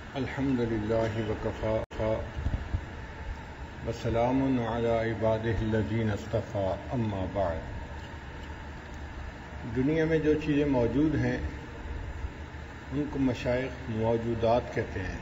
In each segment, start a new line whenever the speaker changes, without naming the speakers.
الحمد للہ وکفی وسلام علی عبادہ الذین اصطفی اما بعد۔ دنیا میں جو چیزیں موجود ہیں ان کو مشائخ موجودات کہتے ہیں۔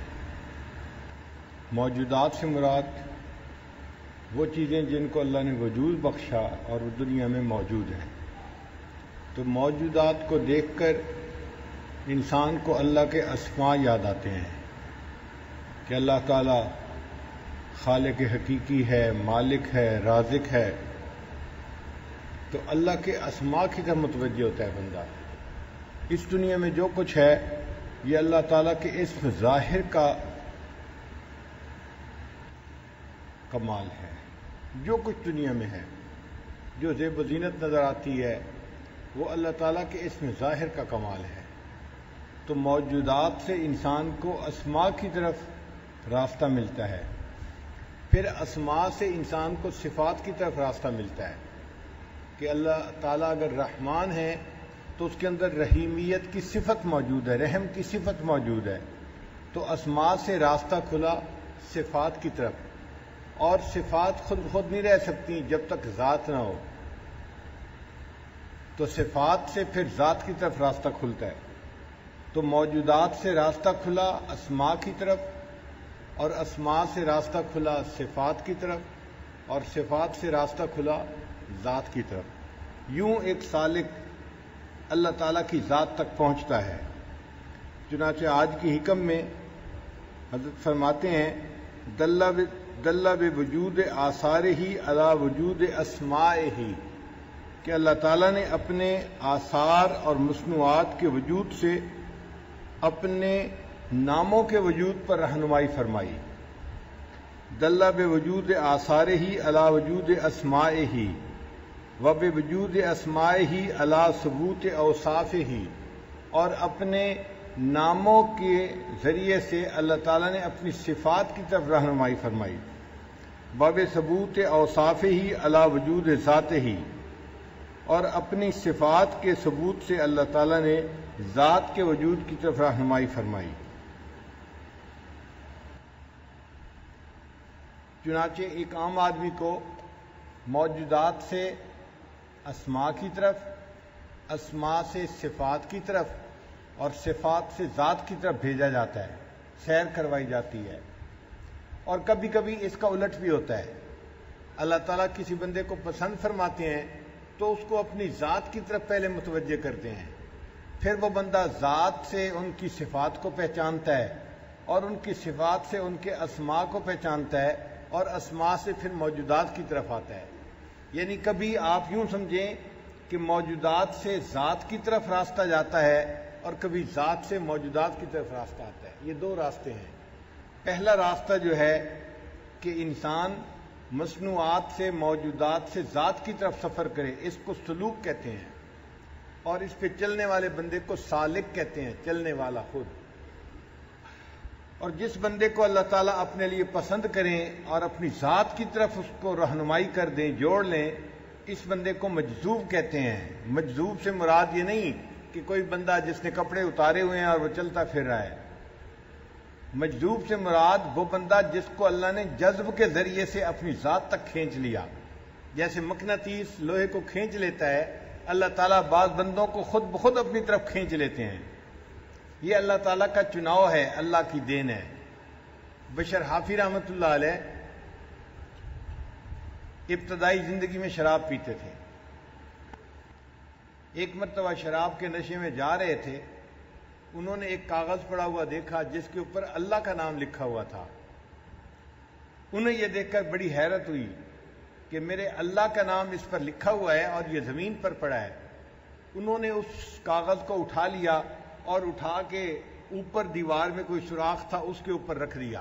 موجودات سے مراد وہ چیزیں جن کو اللہ نے وجود بخشا اور وہ دنیا میں موجود ہیں۔ تو موجودات کو دیکھ کر انسان کو اللہ کے اسماء یاد آتے ہیں کہ اللہ تعالیٰ خالق حقیقی ہے، مالک ہے، رازق ہے۔ تو اللہ کے اسماء کی طرف متوجہ ہوتا ہے بندہ۔ اس دنیا میں جو کچھ ہے یہ اللہ تعالیٰ کے اسم ظاہر کا کمال ہے۔ جو کچھ دنیا میں ہے، جو زیب و زینت نظر آتی ہے، وہ اللہ تعالیٰ کے اسم ظاہر کا کمال ہے۔ تو موجودات سے انسان کو اسماء کی طرف راستہ ملتا ہے، پھر اسماء سے انسان کو صفات کی طرف راستہ ملتا ہے کہ اللہ تعالیٰ اگر رحمان ہے تو اس کے اندر رحیمیت کی صفت موجود ہے، رحم کی صفت موجود ہے۔ تو اسماء سے راستہ کھلا صفات کی طرف، اور صفات خود نہیں رہ سکتی جب تک ذات نہ ہو، تو صفات سے پھر ذات کی طرف راستہ کھلتا ہے۔ تو موجودات سے راستہ کھلا اسماء کی طرف، اور اسماء سے راستہ کھلا صفات کی طرف، اور صفات سے راستہ کھلا ذات کی طرف۔ یوں ایک سالک اللہ تعالیٰ کی ذات تک پہنچتا ہے۔ چنانچہ آج کی حکم میں حضرت فرماتے ہیں دلّ بوجود آثارہ علی وجود اسمائہ، کہ اللہ تعالیٰ نے اپنے آثار اور مصنوعات کے وجود سے اپنے ناموں کے وجود پر رہنمائی فرمائی۔ دلّ بوجود آثارہ علی وجود اسمائہ وبوجود اسمائہ علی ثبوت اوصافہ، اور اپنے ناموں کے ذریعے سے اللہ تعالیٰ نے اپنی صفات کی طرف رہنمائی فرمائی۔ وبثبوت اوصافہ علی وجود ذاتہ، اور اپنی صفات کے ثبوت سے اللہ تعالیٰ نے ذات کے وجود کی طرف رہنمائی فرمائی۔ چنانچہ ایک عام آدمی کو موجودات سے اسماء کی طرف، اسماء سے صفات کی طرف، اور صفات سے ذات کی طرف بھیجا جاتا ہے، سیر کروائی جاتی ہے۔ اور کبھی کبھی اس کا الٹ بھی ہوتا ہے۔ اللہ تعالیٰ کسی بندے کو پسند فرماتے ہیں تو اس کو اپنی ذات کی طرف پہلے متوجہ کرتے ہیں، پھر وہ بندہ ذات سے ان کی صفات کو پہچانتا ہے، اور ان کی صفات سے ان کے اسماء کو پہچانتا ہے، اور اسماء سے پھر موجودات کی طرف آتا ہے۔ یعنی کبھی آپ یوں سمجھیں کہ موجودات سے ذات کی طرف راستہ جاتا ہے، اور کبھی ذات سے موجودات کی طرف راستہ آتا ہے۔ یہ دو راستے ہیں۔ پہلا راستہ جو ہے کہ انسان مصنوعات سے، موجودات سے ذات کی طرف سفر کرے، اس کو سلوک کہتے ہیں، اور اس پہ چلنے والے بندے کو سالک کہتے ہیں، چلنے والا خود۔ اور جس بندے کو اللہ تعالیٰ اپنے لیے پسند کریں اور اپنی ذات کی طرف اس کو رہنمائی کر دیں، جوڑ لیں، اس بندے کو مجذوب کہتے ہیں۔ مجذوب سے مراد یہ نہیں کہ کوئی بندہ جس نے کپڑے اتارے ہوئے ہیں اور وہ چلتا پھر رہا ہے۔ مجذوب سے مراد وہ بندہ جس کو اللہ نے جذب کے ذریعے سے اپنی ذات تک کھینچ لیا۔ جیسے مقناطیس لوہے کو کھینچ لیتا ہے، اللہ تعالیٰ بعض بندوں کو خود بخود اپنی طرف کھینچ لیتے ہیں۔ یہ اللہ تعالیٰ کا چناؤ ہے، اللہ کی دین ہے۔ بشر حافی رحمۃ اللہ علیہ ابتدائی زندگی میں شراب پیتے تھے۔ ایک مرتبہ شراب کے نشے میں جا رہے تھے، انہوں نے ایک کاغذ پڑا ہوا دیکھا جس کے اوپر اللہ کا نام لکھا ہوا تھا۔ انہیں یہ دیکھ کر بڑی حیرت ہوئی کہ میرے اللہ کا نام اس پر لکھا ہوا ہے اور یہ زمین پر پڑا ہے۔ انہوں نے اس کاغذ کو اٹھا لیا اور اٹھا کے اوپر دیوار میں کوئی سوراخ تھا اس کے اوپر رکھ دیا۔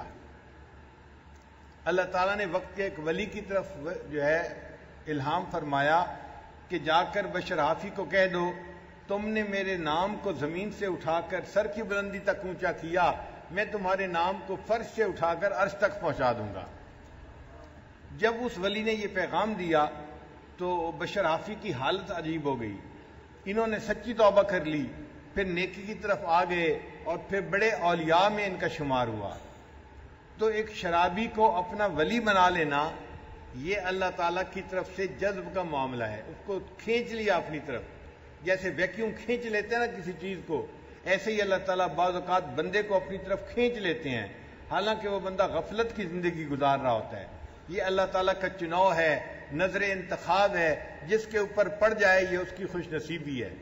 اللہ تعالیٰ نے وقت کے ایک ولی کی طرف جو ہے الہام فرمایا کہ جا کر بشر حافی کو کہہ دو تم نے میرے نام کو زمین سے اٹھا کر سر کی بلندی تک اونچا کیا، میں تمہارے نام کو فرش سے اٹھا کر عرش تک پہنچا دوں گا۔ جب اس ولی نے یہ پیغام دیا تو بشر حافی کی حالت عجیب ہو گئی۔ انہوں نے سچی توبہ کر لی پھر نیکی کی طرف آ گئے اور پھر بڑے اولیاء میں ان کا شمار ہوا۔ تو ایک شرابی کو اپنا ولی بنا لینا یہ اللہ تعالیٰ کی طرف سے جذب کا معاملہ ہے، اس کو کھینچ لیا اپنی طرف، جیسے ویکیوم کھینچ لیتے ہیں نا کسی چیز کو، ایسے ہی اللہ تعالیٰ بعض اوقات بندے کو اپنی طرف کھینچ لیتے ہیں، حالانکہ وہ بندہ غفلت کی زندگی گزار رہا ہوتا ہے۔ یہ اللہ تعالیٰ کا چناؤ ہے، نظر انتخاب ہے، جس کے اوپر پڑ جائے یہ اس کی خوش نصیبی ہے۔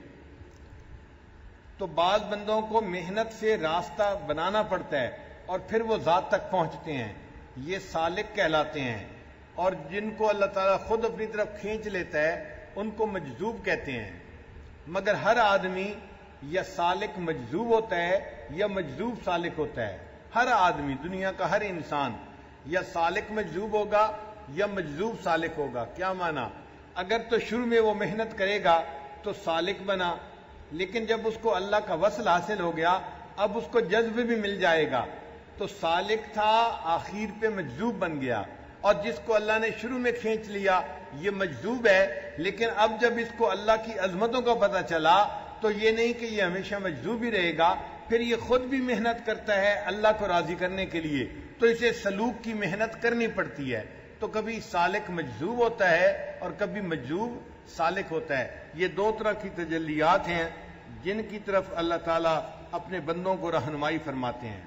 تو بعض بندوں کو محنت سے راستہ بنانا پڑتا ہے اور پھر وہ ذات تک پہنچتے ہیں، یہ سالک کہلاتے ہیں، اور جن کو اللہ تعالیٰ خود اپنی طرف کھینچ لیتا ہے ان کو مجذوب کہتے ہیں۔ مگر ہر آدمی یا سالک مجذوب ہوتا ہے یا مجذوب سالک ہوتا ہے۔ ہر آدمی، دنیا کا ہر انسان یا سالک مجذوب ہوگا یا مجذوب سالک ہوگا۔ کیا معنی؟ اگر تو شروع میں وہ محنت کرے گا تو سالک بنا، لیکن جب اس کو اللہ کا وصل حاصل ہو گیا اب اس کو جذب بھی مل جائے گا، تو سالک تھا آخر پہ مجذوب بن گیا، اور جس کو اللہ نے شروع میں کھینچ لیا یہ مجذوب ہے، لیکن اب جب اس کو اللہ کی عظمتوں کا پتہ چلا تو یہ نہیں کہ یہ ہمیشہ مجذوب ہی رہے گا، پھر یہ خود بھی محنت کرتا ہے اللہ کو راضی کرنے کے لیے، تو اسے سلوک کی محنت کرنی پڑتی ہے۔ تو کبھی سالک مجذوب ہوتا ہے اور کبھی مجذوب سالک ہوتا ہے۔ یہ دو طرح کی تجلیات ہیں جن کی طرف اللہ تعالیٰ اپنے بندوں کو رہنمائی فرماتے ہیں۔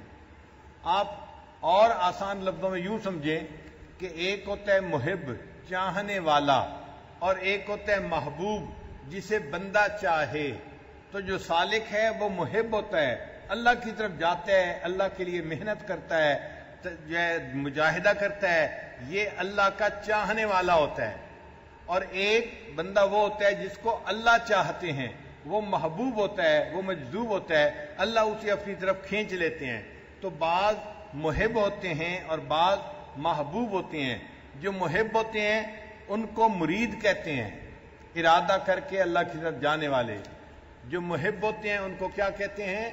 آپ اور آسان لفظوں میں یوں سمجھیں کہ ایک ہوتا ہے محب، چاہنے والا، اور ایک ہوتا ہے محبوب، جسے بندہ چاہے۔ تو جو سالک ہے وہ محب ہوتا ہے، اللہ کی طرف جاتا ہے، اللہ کے لیے محنت کرتا ہے، جو ہے مجاہدہ کرتا ہے، یہ اللہ کا چاہنے والا ہوتا ہے۔ اور ایک بندہ وہ ہوتا ہے جس کو اللہ چاہتے ہیں، وہ محبوب ہوتا ہے، وہ مجذوب ہوتا ہے، اللہ اسے اپنی طرف کھینچ لیتے ہیں۔ تو بعض محب ہوتے ہیں اور بعض محبوب ہوتے ہیں۔ جو محب ہوتے ہیں ان کو مرید کہتے ہیں، ارادہ کر کے اللہ کی طرف جانے والے۔ جو محب ہوتے ہیں ان کو کیا کہتے ہیں؟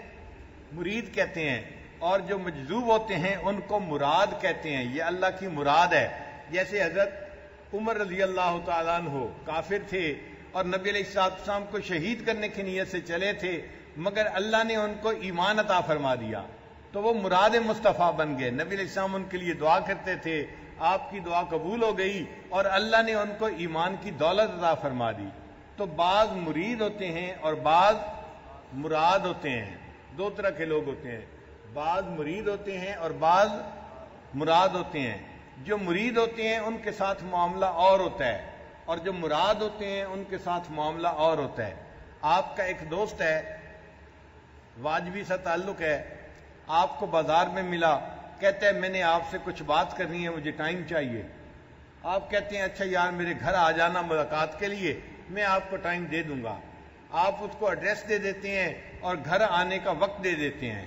مرید کہتے ہیں۔ اور جو مجذوب ہوتے ہیں ان کو مراد کہتے ہیں، یہ اللہ کی مراد ہے۔ جیسے حضرت عمر رضی اللہ تعالیٰ عنہ کافر تھے اور نبی علیہ السلام کو شہید کرنے کی نیت سے چلے تھے، مگر اللہ نے ان کو ایمان عطا فرما دیا تو وہ مراد مصطفیٰ بن گئے۔ نبی علیہ السلام ان کے لیے دعا کرتے تھے، آپ کی دعا قبول ہو گئی اور اللہ نے ان کو ایمان کی دولت عطا فرما دی۔ تو بعض مرید ہوتے ہیں اور بعض مراد ہوتے ہیں، دو طرح کے لوگ ہوتے ہیں، بعض مرید ہوتے ہیں اور بعض مراد ہوتے ہیں۔ جو مرید ہوتے ہیں ان کے ساتھ معاملہ اور ہوتا ہے، اور جو مراد ہوتے ہیں ان کے ساتھ معاملہ اور ہوتا ہے۔ آپ کا ایک دوست ہے، واجبی سا تعلق ہے، آپ کو بازار میں ملا، کہتا ہے میں نے آپ سے کچھ بات کرنی ہے، مجھے ٹائم چاہیے۔ آپ کہتے ہیں اچھا یار میرے گھر آ جانا ملاقات کے لیے، میں آپ کو ٹائم دے دوں گا۔ آپ اس کو ایڈریس دے دیتے ہیں اور گھر آنے کا وقت دے دیتے ہیں۔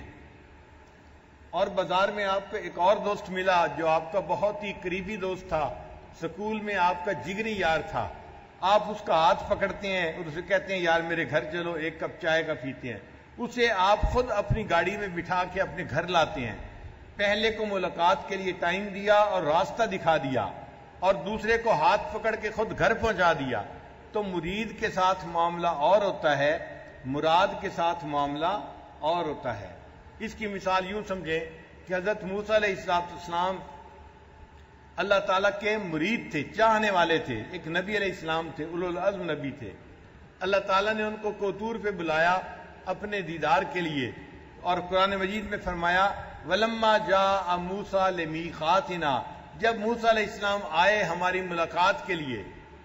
اور بازار میں آپ کو ایک اور دوست ملا جو آپ کا بہت ہی قریبی دوست تھا، سکول میں آپ کا جگری یار تھا، آپ اس کا ہاتھ پکڑتے ہیں اور اسے کہتے ہیں یار میرے گھر چلو، ایک کپ چائے کا پیتے ہیں۔ اسے آپ خود اپنی گاڑی میں بٹھا کے اپنے گھر لاتے ہیں۔ پہلے کو ملاقات کے لیے ٹائم دیا اور راستہ دکھا دیا، اور دوسرے کو ہاتھ پکڑ کے خود گھر پہنچا دیا۔ تو مرید کے ساتھ معاملہ اور ہوتا ہے، مراد کے ساتھ معاملہ اور ہوتا ہے۔ اس کی مثال یوں سمجھیں کہ حضرت موسیٰ علیہ السلام اللہ تعالیٰ کے مرید تھے، چاہنے والے تھے، ایک نبی علیہ السلام تھے، اولو العزم نبی تھے۔ اللہ تعالیٰ نے ان کو کوطور پہ بلایا اپنے دیدار کے لیے، اور قرآن مجید میں فرمایا وَلَمَّا جَاءَ مُوسَىٰ لِمِيقَاتِنَا، جب موسیٰ علیہ السلام آئے ہماری ملاقات کے لیے،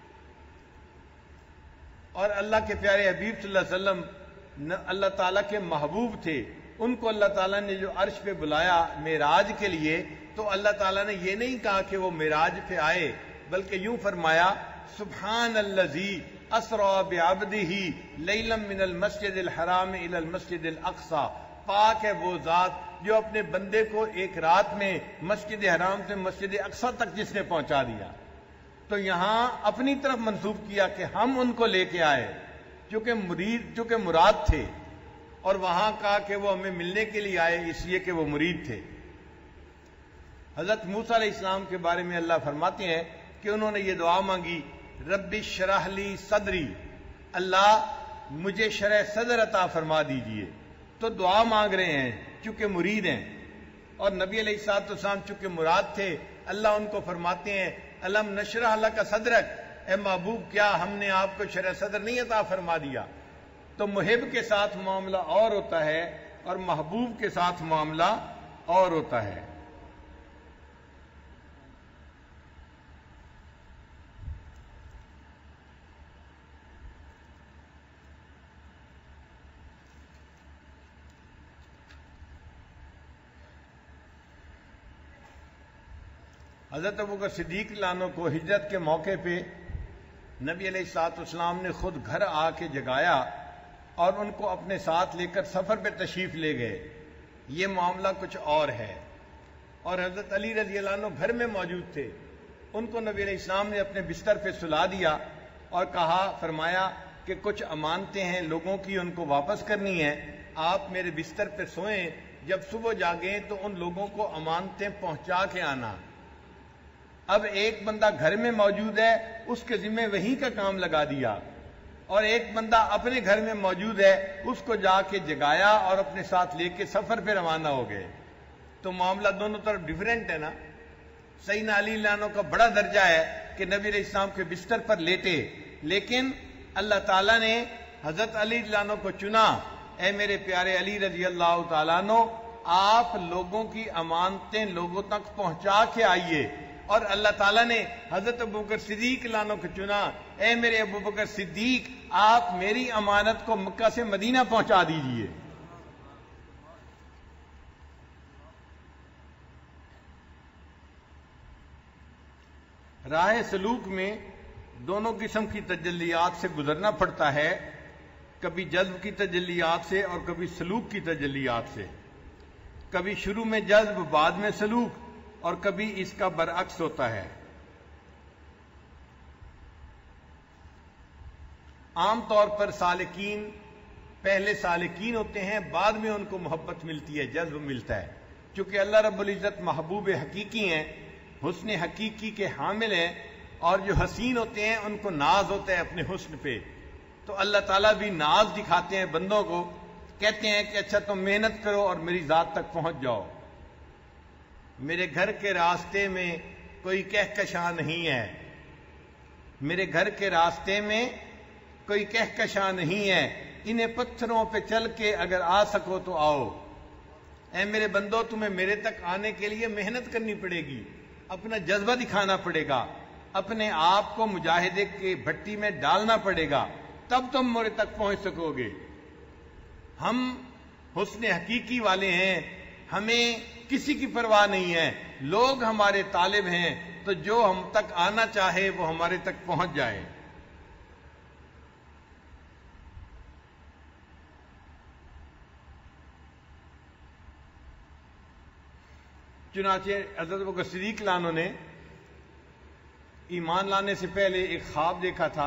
اور اللہ کے پیارے حبیب صلی اللہ علیہ وسلم اللہ تعالیٰ کے محبوب تھے، ان کو اللہ تعالیٰ نے جو عرش پہ بلایا معراج کے لیے، تو اللہ تعالیٰ نے یہ نہیں کہا کہ وہ معراج پہ آئے، بلکہ یوں فرمایا سبحان الذی اسریٰ بعبدہ لیلا من المسجد الحرام الی المسجد الاقصی، پاک ہے وہ ذات جو اپنے بندے کو ایک رات میں مسجد حرام سے مسجد اقصی تک جس نے پہنچا دیا۔ تو یہاں اپنی طرف منسوب کیا کہ ہم ان کو لے کے آئے، چونکہ مراد تھے، اور وہاں کہا کہ وہ ہمیں ملنے کے لیے آئے اس لیے کہ وہ مرید تھے۔ حضرت موسیٰ علیہ السلام کے بارے میں اللہ فرماتے ہیں کہ انہوں نے یہ دعا مانگی رب اشرح لی صدری، اللہ مجھے شرح صدر عطا فرما دیجئے. تو دعا مانگ رہے ہیں چونکہ مرید ہیں, اور نبی علیہ الصلوۃ والسلام چونکہ مراد تھے, اللہ ان کو فرماتے ہیں الم نشرح لک صدرک, اے محبوب کیا ہم نے آپ کو شرح صدر نہیں عطا فرما دیا. تو محب کے ساتھ معاملہ اور ہوتا ہے اور محبوب کے ساتھ معاملہ اور ہوتا ہے. حضرت ابوبکر صدیق لانو کو ہجرت کے موقع پہ نبی علیہ الصلوۃ والسلام نے خود گھر آ کے جگایا اور ان کو اپنے ساتھ لے کر سفر پہ تشریف لے گئے. یہ معاملہ کچھ اور ہے. اور حضرت علی رضی اللہ عنہ گھر میں موجود تھے. ان کو نبی علیہ السلام نے اپنے بستر پہ سلا دیا اور کہا, فرمایا کہ کچھ امانتیں ہیں لوگوں کی, ان کو واپس کرنی ہے, آپ میرے بستر پہ سوئیں, جب صبح جاگیں تو ان لوگوں کو امانتیں پہنچا کے آنا. اب ایک بندہ گھر میں موجود ہے, اس کے ذمہ وہی کا کام لگا دیا, اور ایک بندہ اپنے گھر میں موجود ہے, اس کو جا کے جگایا اور اپنے ساتھ لے کے سفر پہ روانہ ہو گئے. تو معاملہ دونوں طرف ڈیفرنٹ ہے نا. سیدنا علی لانو کا بڑا درجہ ہے کہ نبی علیہ السلام کے بستر پر لیٹے, لیکن اللہ تعالیٰ نے حضرت علی لانو کو چنا, اے میرے پیارے علی رضی اللہ تعالیٰ عنہ, آپ لوگوں کی امانتیں لوگوں تک پہنچا کے آئیے. اور اللہ تعالیٰ نے حضرت ابوبکر صدیق لانو کو چنا, اے میرے ابوبکر صدیق, آپ میری امانت کو مکہ سے مدینہ پہنچا دیجئے. راہ سلوک میں دونوں قسم کی تجلیات سے گزرنا پڑتا ہے, کبھی جذب کی تجلیات سے اور کبھی سلوک کی تجلیات سے. کبھی شروع میں جذب بعد میں سلوک, اور کبھی اس کا برعکس ہوتا ہے. عام طور پر سالکین پہلے سالکین ہوتے ہیں, بعد میں ان کو محبت ملتی ہے, جذب ملتا ہے. چونکہ اللہ رب العزت محبوب حقیقی ہیں, حسن حقیقی کے حامل ہیں, اور جو حسین ہوتے ہیں ان کو ناز ہوتا ہے اپنے حسن پہ. تو اللہ تعالیٰ بھی ناز دکھاتے ہیں بندوں کو, کہتے ہیں کہ اچھا تم محنت کرو اور میری ذات تک پہنچ جاؤ. میرے گھر کے راستے میں کوئی کہکشاں نہیں ہے, میرے گھر کے راستے میں کوئی کہکشاں نہیں ہے, انہیں پتھروں پہ چل کے اگر آ سکو تو آؤ. اے میرے بندو, تمہیں میرے تک آنے کے لیے محنت کرنی پڑے گی, اپنا جذبہ دکھانا پڑے گا, اپنے آپ کو مجاہدے کی بھٹی میں ڈالنا پڑے گا, تب تم میرے تک پہنچ سکو گے. ہم حسن حقیقی والے ہیں, ہمیں کسی کی پرواہ نہیں ہے. لوگ ہمارے طالب ہیں, تو جو ہم تک آنا چاہے وہ ہمارے تک پہنچ جائے. چنانچہ حضرت ابوبکر صدیق لانو نے ایمان لانے سے پہلے ایک خواب دیکھا تھا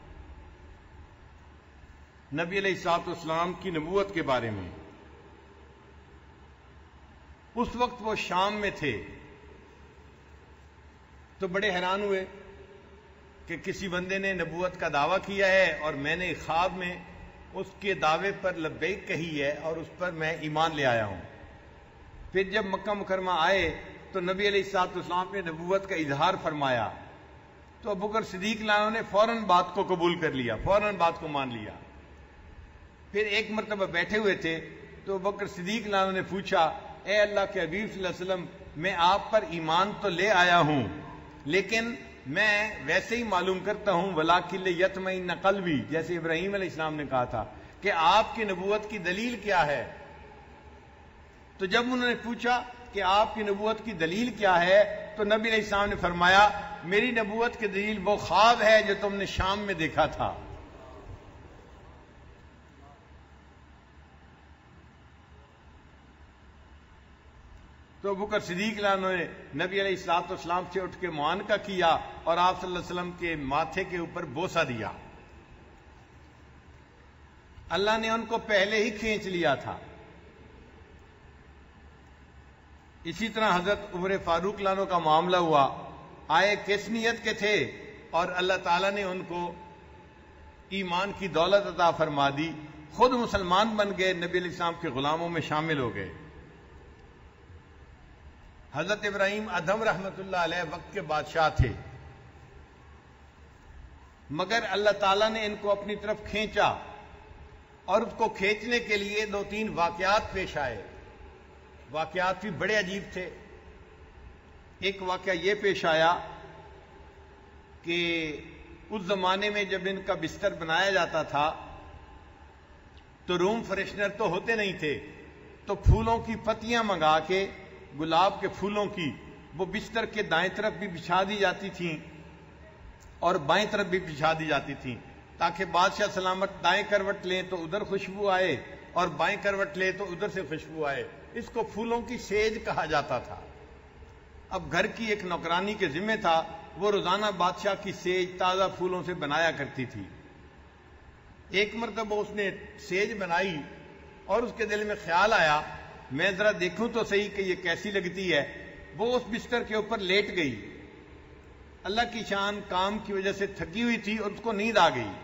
نبی علیہ الصلوۃ والسلام کی نبوت کے بارے میں. اس وقت وہ شام میں تھے, تو بڑے حیران ہوئے کہ کسی بندے نے نبوت کا دعویٰ کیا ہے اور میں نے خواب میں اس کے دعوے پر لبیک کہی ہے اور اس پر میں ایمان لے آیا ہوں. پھر جب مکہ مکرمہ آئے تو نبی علیہ الصلوۃ والسلام نے نبوت کا اظہار فرمایا, تو ابوبکر صدیق لانو نے فوراً بات کو قبول کر لیا, فوراً بات کو مان لیا. پھر ایک مرتبہ بیٹھے ہوئے تھے تو ابوبکر صدیق لانو نے پوچھا, اے اللہ کے حبیب صلی اللہ علیہ وسلم, میں آپ پر ایمان تو لے آیا ہوں, لیکن میں ویسے ہی معلوم کرتا ہوں وَلَٰكِن لِيَطْمَئِنَّ قَلْبِي, جیسے ابراہیم علیہ السلام نے کہا تھا کہ آپ کی نبوت کی دلیل کیا ہے. تو جب انہوں نے پوچھا کہ آپ کی نبوت کی دلیل کیا ہے, تو نبی علیہ السلام نے فرمایا, میری نبوت کی دلیل وہ خواب ہے جو تم نے شام میں دیکھا تھا. تو ابوبکر صدیق لانو نے نبی علیہ الصلوۃ والسلام سے اٹھ کے معانقہ کیا اور آپ صلی اللہ علیہ وسلم کے ماتھے کے اوپر بوسہ دیا. اللہ نے ان کو پہلے ہی کھینچ لیا تھا. اسی طرح حضرت عمر فاروق لانو کا معاملہ ہوا, آئے کس نیت کے تھے اور اللہ تعالیٰ نے ان کو ایمان کی دولت عطا فرما دی، خود مسلمان بن گئے، نبی علیہ السلام کے غلاموں میں شامل ہو گئے۔ حضرت ابراہیم ادھم رحمۃ اللہ علیہ وقت کے بادشاہ تھے، مگر اللہ تعالیٰ نے ان کو اپنی طرف کھینچا، اور اس کو کھینچنے کے لیے 2-3 واقعات پیش آئے۔ واقعات بھی بڑے عجیب تھے۔ ایک واقعہ یہ پیش آیا کہ اس زمانے میں جب ان کا بستر بنایا جاتا تھا تو روم فریشنر تو ہوتے نہیں تھے، تو پھولوں کی پتیاں منگا کے، گلاب کے پھولوں کی، وہ بستر کے دائیں طرف بھی بچھا دی جاتی تھیں اور بائیں طرف بھی بچھا دی جاتی تھیں، تاکہ بادشاہ سلامت دائیں کروٹ لیں تو ادھر خوشبو آئے اور بائیں کروٹ لیں تو ادھر سے خوشبو آئے۔ اس کو پھولوں کی سیج کہا جاتا تھا۔ اب گھر کی ایک نوکرانی کے ذمہ تھا، وہ روزانہ بادشاہ کی سیج تازہ پھولوں سے بنایا کرتی تھی۔ ایک مرتبہ اس نے سیج بنائی اور اس کے دل میں خیال آیا، میں ذرا دیکھوں تو صحیح کہ یہ کیسی لگتی ہے۔ وہ اس بستر کے اوپر لیٹ گئی۔ اللہ کی شان، کام کی وجہ سے تھکی ہوئی تھی اور اس کو نیند آ گئی،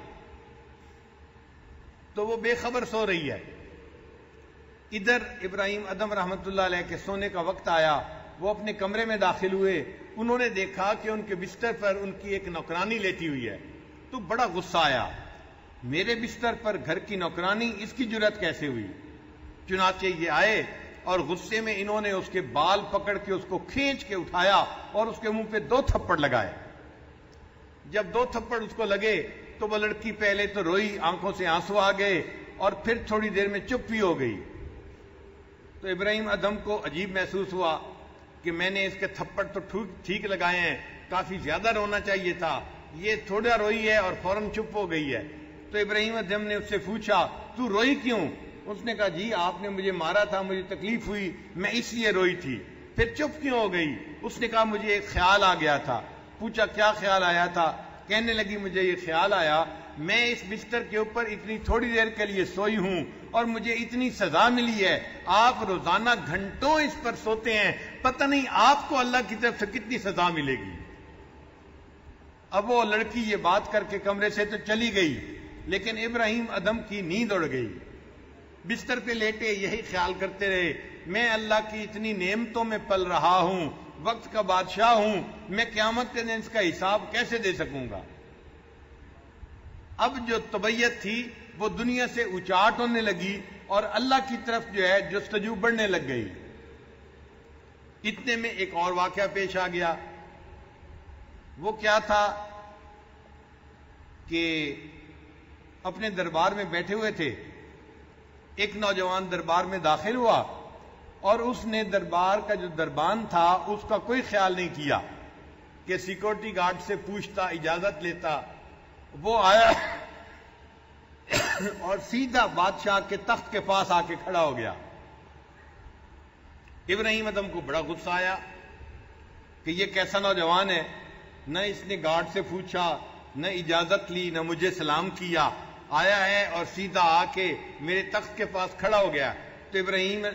تو وہ بے خبر سو رہی ہے۔ ادھر ابراہیم ادھم رحمۃ اللہ علیہ کے سونے کا وقت آیا، وہ اپنے کمرے میں داخل ہوئے، انہوں نے دیکھا کہ ان کے بستر پر ان کی ایک نوکرانی لیٹی ہوئی ہے، تو بڑا غصہ آیا، میرے بستر پر گھر کی نوکرانی، اس کی جرأت کیسے ہوئی؟ چنانچہ یہ آئے اور غصے میں انہوں نے اس کے بال پکڑ کے اس کو کھینچ کے اٹھایا اور اس کے منہ پہ 2 تھپڑ لگائے۔ جب 2 تھپڑ اس کو لگے تو وہ لڑکی پہلے تو روئی، آنکھوں سے آنسو آ گئے، اور پھر تھوڑی دیر میں چپ بھی ہو گئی۔ تو ابراہیم ادھم کو عجیب محسوس ہوا کہ میں نے اس کے تھپڑ تو ٹھیک لگائے ہیں، کافی زیادہ رونا چاہیے تھا، یہ تھوڑا روئی ہے اور فوراً چپ ہو گئی ہے۔ تو ابراہیم ادھم نے اس سے پوچھا، تو روئی کیوں؟ اس نے کہا، جی آپ نے مجھے مارا تھا، مجھے تکلیف ہوئی، میں اس لیے روئی تھی۔ پھر چپ کیوں ہو گئی؟ اس نے کہا، مجھے ایک خیال آ گیا تھا۔ پوچھا کیا خیال آیا تھا؟ کہنے لگی، مجھے یہ خیال آیا، میں اس بستر کے اوپر اتنی تھوڑی دیر کے لیے سوئی ہوں اور مجھے اتنی سزا ملی ہے، آپ روزانہ گھنٹوں اس پر سوتے ہیں، پتہ نہیں آپ کو اللہ کی طرف سے کتنی سزا ملے گی۔ اب وہ لڑکی یہ بات کر کے کمرے سے تو چلی گئی، لیکن ابراہیم ادھم کی نیند اڑ گئی۔ بستر پہ لیٹے یہی خیال کرتے رہے، میں اللہ کی اتنی نعمتوں میں پل رہا ہوں، وقت کا بادشاہ ہوں، میں قیامت کے دن اس کا حساب کیسے دے سکوں گا؟ اب جو طبیعت تھی وہ دنیا سے اچاٹ ہونے لگی اور اللہ کی طرف جو ہے جستجو بڑھنے لگ گئی۔ اتنے میں ایک اور واقعہ پیش آ گیا۔ وہ کیا تھا کہ اپنے دربار میں بیٹھے ہوئے تھے، ایک نوجوان دربار میں داخل ہوا اور اس نے دربار کا جو دربان تھا اس کا کوئی خیال نہیں کیا کہ سیکورٹی گارڈ سے پوچھتا، اجازت لیتا۔ وہ آیا اور سیدھا بادشاہ کے تخت کے پاس آ کے کھڑا ہو گیا۔ ابراہیم ادھم کو بڑا غصہ آیا کہ یہ کیسا نوجوان ہے، نہ اس نے گارڈ سے پوچھا، نہ اجازت لی، نہ مجھے سلام کیا، آیا ہے اور سیدھا آ کے میرے تخت کے پاس کھڑا ہو گیا۔ تو ابراہیم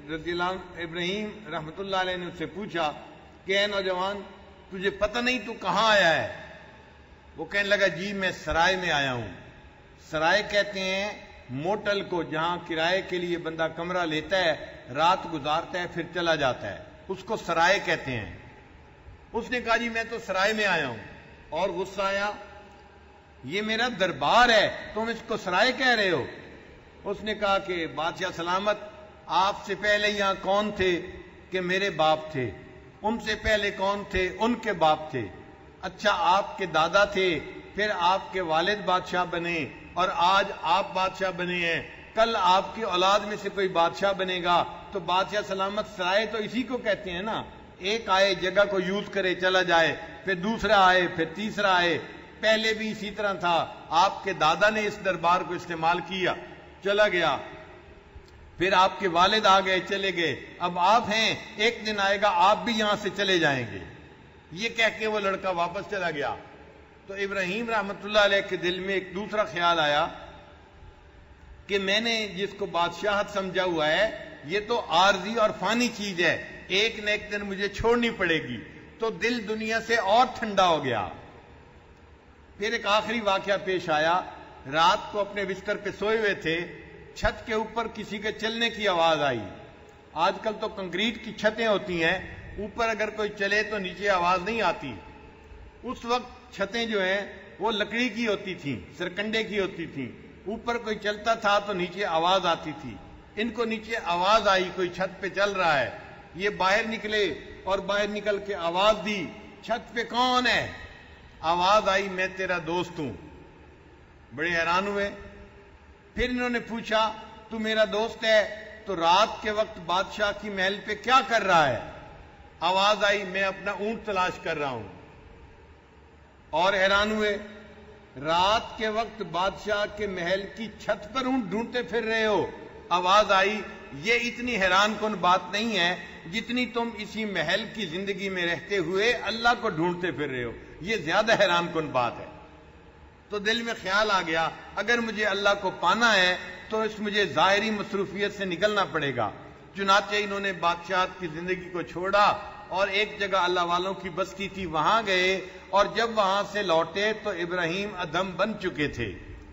رحمت اللہ علیہ نے اس سے پوچھا کہ اے نوجوان، تجھے پتہ نہیں تو کہاں آیا ہے؟ وہ کہنے لگا، جی میں سرائے میں آیا ہوں۔ سرائے کہتے ہیں موٹل کو، جہاں کرائے کے لیے بندہ کمرہ لیتا ہے، رات گزارتا ہے پھر چلا جاتا ہے، اس کو سرائے کہتے ہیں۔ اس نے کہا، جی میں تو سرائے میں آیا ہوں، اور غصہ آیا، یہ میرا دربار ہے، تم اس کو سرائے کہہ رہے ہو؟ اس نے کہا کہ بادشاہ سلامت، آپ سے پہلے یہاں کون تھے؟ کہ میرے باپ تھے۔ ان سے پہلے کون تھے؟ ان کے باپ تھے۔ اچھا، آپ کے دادا تھے، پھر آپ کے والد بادشاہ بنے، اور آج آپ بادشاہ بنے ہیں، کل آپ کی اولاد میں سے کوئی بادشاہ بنے گا، تو بادشاہ سلامت سرائے تو اسی کو کہتے ہیں نا، ایک آئے جگہ کو یوز کرے چلا جائے، پھر دوسرا آئے، پھر تیسرا آئے۔ پہلے بھی اسی طرح تھا، آپ کے دادا نے اس دربار کو استعمال کیا، چلا گیا، پھر آپ کے والد آ گئے، چلے گئے، اب آپ ہیں، ایک دن آئے گا آپ بھی یہاں سے چلے جائیں گے۔ یہ کہہ کے وہ لڑکا واپس چلا گیا۔ تو ابراہیم رحمت اللہ علیہ کے دل میں ایک دوسرا خیال آیا کہ میں نے جس کو بادشاہت سمجھا ہوا ہے یہ تو عارضی اور فانی چیز ہے، ایک نہ ایک دن مجھے چھوڑنی پڑے گی، تو دل دنیا سے اور ٹھنڈا ہو گیا۔ پھر ایک آخری واقعہ پیش آیا رات کو اپنے بستر پہ سوئے ہوئے تھے، چھت کے اوپر کسی کے چلنے کی آواز آئی۔ آج کل تو کنکریٹ کی چھتیں ہوتی ہیں، اوپر اگر کوئی چلے تو نیچے آواز نہیں آتی۔ اس وقت چھتیں جو ہیں وہ لکڑی کی ہوتی تھیں، سرکنڈے کی ہوتی تھیں، اوپر کوئی چلتا تھا تو نیچے آواز آتی تھی۔ ان کو نیچے آواز آئی کوئی چھت پہ چل رہا ہے، یہ باہر نکلے اور باہر نکل کے آواز دی، چھت پہ کون ہے؟ آواز آئی میں تیرا دوست ہوں۔ بڑے حیران ہوئے، پھر انہوں نے پوچھا تو میرا دوست ہے تو رات کے وقت بادشاہ کی محل پہ کیا کر رہا ہے؟ آواز آئی میں اپنا اونٹ تلاش کر رہا ہوں۔ اور حیران ہوئے، رات کے وقت بادشاہ کے محل کی چھت پر اونٹ ڈھونڈتے پھر رہے ہو؟ آواز آئی یہ اتنی حیران کن بات نہیں ہے جتنی تم اسی محل کی زندگی میں رہتے ہوئے اللہ کو ڈھونڈتے پھر رہے ہو، یہ زیادہ حیران کن بات ہے۔ تو دل میں خیال آ گیا اگر مجھے اللہ کو پانا ہے تو اس مجھے ظاہری مصروفیت سے نکلنا پڑے گا۔ چنانچہ انہوں نے بادشاہت کی زندگی کو چھوڑا اور ایک جگہ اللہ والوں کی بستی تھی وہاں گئے، اور جب وہاں سے لوٹے تو ابراہیم ادھم بن چکے تھے۔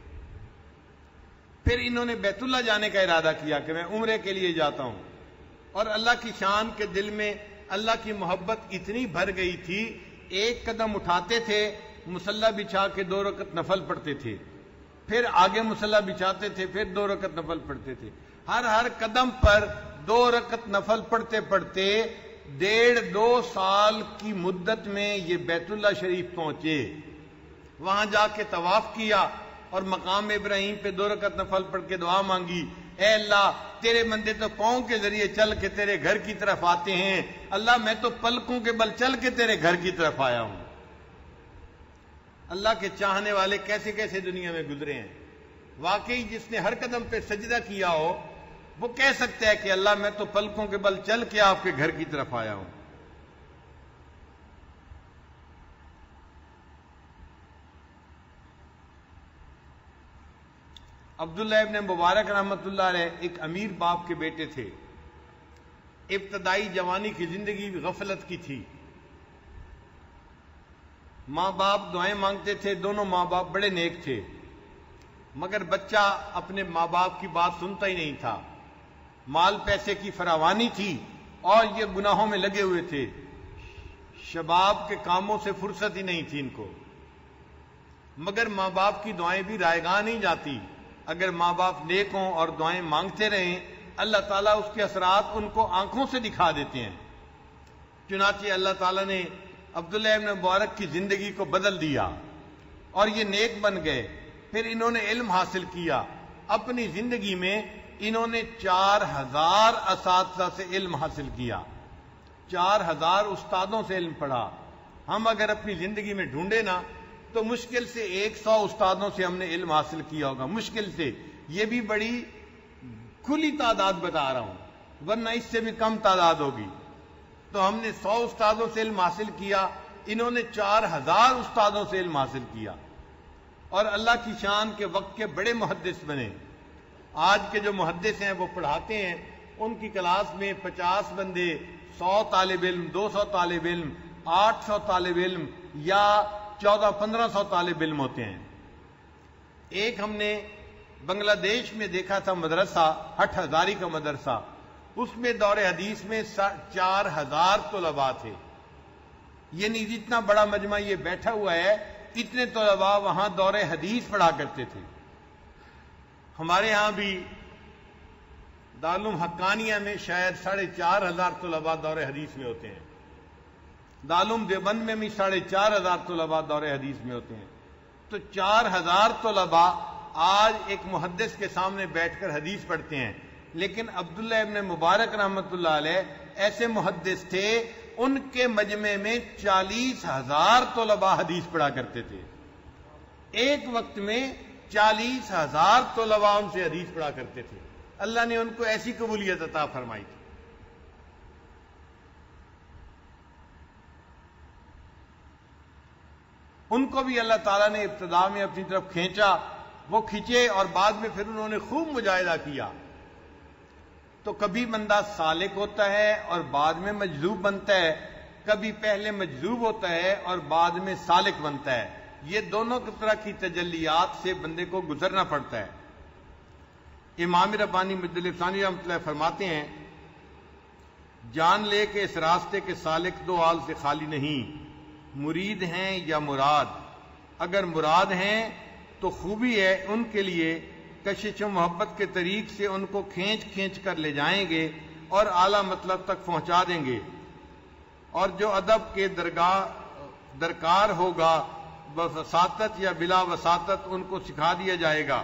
پھر انہوں نے بیت اللہ جانے کا ارادہ کیا کہ میں عمرے کے لیے جاتا ہوں، اور اللہ کی شان کے دل میں اللہ کی محبت اتنی بھر گئی تھی، ایک قدم اٹھاتے تھے مصلی بچھا کے 2 رکعت نفل پڑھتے تھے، پھر آگے مصلی بچھاتے تھے، پھر 2 رکعت نفل پڑھتے تھے، ہر قدم پر 2 رکعت نفل پڑھتے پڑھتے 1.5-2 سال کی مدت میں یہ بیت اللہ شریف پہنچے۔ وہاں جا کے طواف کیا اور مقام ابراہیم پہ 2 رکعت نفل پڑھ کے دعا مانگی، اے اللہ تیرے بندے تو پاؤں کے ذریعے چل کے تیرے گھر کی طرف آتے ہیں، اللہ میں تو پلکوں کے بل چل کے تیرے گھر کی طرف آیا ہوں۔ اللہ کے چاہنے والے کیسے کیسے دنیا میں گزرے ہیں۔ واقعی جس نے ہر قدم پہ سجدہ کیا ہو وہ کہہ سکتا ہے کہ اللہ میں تو پلکوں کے بل چل کے آپ کے گھر کی طرف آیا ہوں۔ عبداللہ ابن مبارک رحمۃ اللہ علیہ ایک امیر باپ کے بیٹے تھے۔ ابتدائی جوانی کی زندگی غفلت کی تھی، ماں باپ دعائیں مانگتے تھے، دونوں ماں باپ بڑے نیک تھے، مگر بچہ اپنے ماں باپ کی بات سنتا ہی نہیں تھا۔ مال پیسے کی فراوانی تھی اور یہ گناہوں میں لگے ہوئے تھے، شباب کے کاموں سے فرصت ہی نہیں تھی ان کو، مگر ماں باپ کی دعائیں بھی رائیگاں نہیں جاتی۔ اگر ماں باپ نیک ہوں اور دعائیں مانگتے رہیں اللہ تعالیٰ اس کے اثرات ان کو آنکھوں سے دکھا دیتے ہیں۔ چنانچہ اللہ تعالیٰ نے عبداللہ ابن مبارک کی زندگی کو بدل دیا اور یہ نیک بن گئے۔ پھر انہوں نے علم حاصل کیا، اپنی زندگی میں انہوں نے 4000 اساتذہ سے علم حاصل کیا، 4000 استادوں سے علم پڑھا۔ ہم اگر اپنی زندگی میں ڈھونڈے نا تو مشکل سے 100 استادوں سے ہم نے علم حاصل کیا ہوگا، مشکل سے، یہ بھی بڑی کھلی تعداد بتا رہا ہوں، ورنہ اس سے بھی کم تعداد ہوگی۔ تو ہم نے 100 استادوں سے علم حاصل کیا، انہوں نے 4000 استادوں سے علم حاصل کیا، اور اللہ کی شان کے وقت کے بڑے محدث بنے۔ آج کے جو محدث ہیں وہ پڑھاتے ہیں، ان کی کلاس میں 50 بندے، 100 طالب علم، 200 طالب علم، 800 طالب علم یا 1400-1500 طالب علم ہوتے ہیں۔ ایک ہم نے بنگلہ دیش میں دیکھا تھا مدرسہ، ہٹھ ہزاری کا مدرسہ، اس میں دور حدیث میں 4000 طلباء تھے، یعنی جتنا بڑا مجمع یہ بیٹھا ہوا ہے اتنے طلباء وہاں دور حدیث پڑھا کرتے تھے۔ ہمارے ہاں بھی دارالعلوم حقانیہ میں شاید 4500 طلباء دور حدیث میں ہوتے ہیں، دارالعلوم دیوبند میں بھی 4500 طلباء دور حدیث میں ہوتے ہیں۔ تو 4000 طلباء آج ایک محدث کے سامنے بیٹھ کر حدیث پڑھتے ہیں، لیکن عبداللہ ابن مبارک رحمۃ اللہ علیہ ایسے محدث تھے، ان کے مجمع میں 40000 طلباء حدیث پڑھا کرتے تھے، ایک وقت میں 40000 طلباء ان سے حدیث پڑھا کرتے تھے۔ اللہ نے ان کو ایسی قبولیت عطا فرمائی تھی۔ ان کو بھی اللہ تعالیٰ نے ابتدا میں اپنی طرف کھینچا، وہ کھینچے اور بعد میں پھر انہوں نے خوب مجاہدہ کیا۔ تو کبھی بندہ سالک ہوتا ہے اور بعد میں مجذوب بنتا ہے، کبھی پہلے مجذوب ہوتا ہے اور بعد میں سالک بنتا ہے۔ یہ دونوں طرح کی تجلیات سے بندے کو گزرنا پڑتا ہے۔ امام ربانی مجدد ثانی رحمۃ اللہ فرماتے ہیں، جان لے کہ اس راستے کے سالک دو حال سے خالی نہیں، مرید ہیں یا مراد۔ اگر مراد ہیں تو خوبی ہے، ان کے لیے کشش و محبت کے طریق سے ان کو کھینچ کھینچ کر لے جائیں گے اور اعلیٰ مطلب تک پہنچا دیں گے، اور جو ادب کے درکار ہوگا وساطت یا بلا وساطت ان کو سکھا دیا جائے گا۔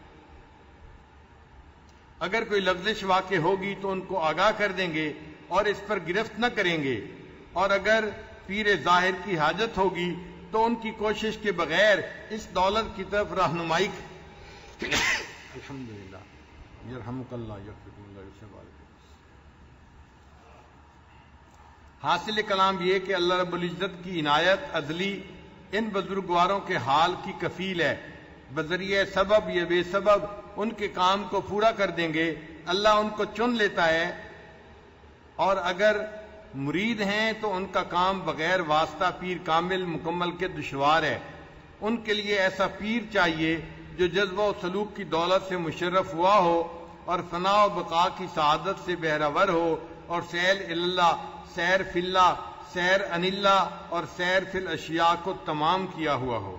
اگر کوئی لغزش واقع ہوگی تو ان کو آگاہ کر دیں گے اور اس پر گرفت نہ کریں گے، اور اگر پیر ظاہر کی حاجت ہوگی تو ان کی کوشش کے بغیر اس دولت کی طرف رہنمائی الحمدللہ یرحمک اللہ یغفر اللہ۔ حاصل کلام یہ کہ اللہ رب العزت کی عنایت ازلی ان بزرگواروں کے حال کی کفیل ہے، بذریعہ سبب یا بے سبب ان کے کام کو پورا کر دیں گے۔ اللہ ان کو چن لیتا ہے، اور اگر مرید ہیں تو ان کا کام بغیر واسطہ پیر کامل مکمل کے دشوار ہے۔ ان کے لیے ایسا پیر چاہیے جو جذبہ و سلوک کی دولت سے مشرف ہوا ہو اور فنا و بقا کی سعادت سے بہرور ہو، اور سیر اللہ، سیر فی اللہ، سیر ان اللہ اور سیر فی الاشیاء کو تمام کیا ہوا ہو۔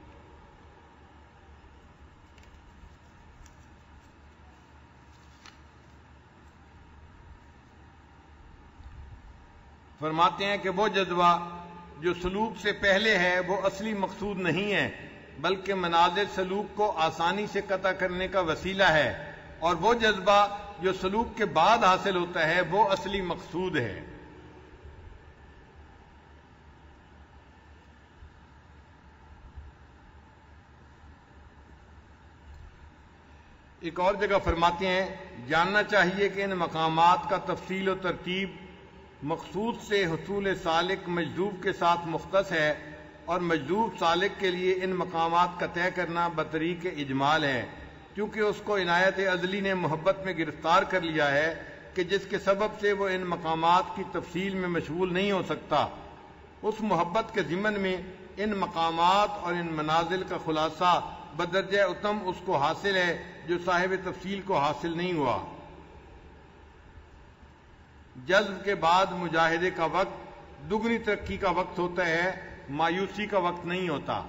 فرماتے ہیں کہ وہ جذبہ جو سلوک سے پہلے ہے وہ اصلی مقصود نہیں ہے، بلکہ منازل سلوک کو آسانی سے قطع کرنے کا وسیلہ ہے، اور وہ جذبہ جو سلوک کے بعد حاصل ہوتا ہے وہ اصلی مقصود ہے۔ ایک اور جگہ فرماتے ہیں، جاننا چاہیے کہ ان مقامات کا تفصیل و ترتیب مقصود سے حصول سالک مجذوب کے ساتھ مختص ہے، اور مجذوب سالک کے لیے ان مقامات کا طے کرنا بطریق اجمال ہے، کیونکہ اس کو عنایت ازلی نے محبت میں گرفتار کر لیا ہے کہ جس کے سبب سے وہ ان مقامات کی تفصیل میں مشغول نہیں ہو سکتا۔ اس محبت کے ضمن میں ان مقامات اور ان منازل کا خلاصہ بدرجہ اتم اس کو حاصل ہے جو صاحب تفصیل کو حاصل نہیں ہوا۔ جذب کے بعد مجاہدے کا وقت دگنی ترقی کا وقت ہوتا ہے، مایوسی کا وقت نہیں ہوتا۔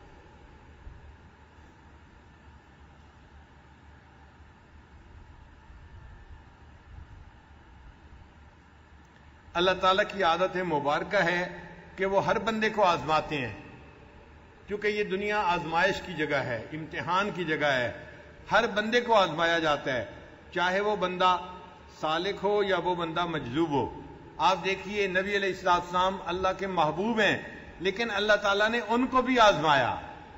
اللہ تعالیٰ کی عادت مبارکہ ہے کہ وہ ہر بندے کو آزماتے ہیں، کیونکہ یہ دنیا آزمائش کی جگہ ہے، امتحان کی جگہ ہے۔ ہر بندے کو آزمایا جاتا ہے، چاہے وہ بندہ سالک ہو یا وہ بندہ مجذوب ہو۔ آپ دیکھیے نبی علیہ السلام اللہ کے محبوب ہیں، لیکن اللہ تعالیٰ نے ان کو بھی آزمایا۔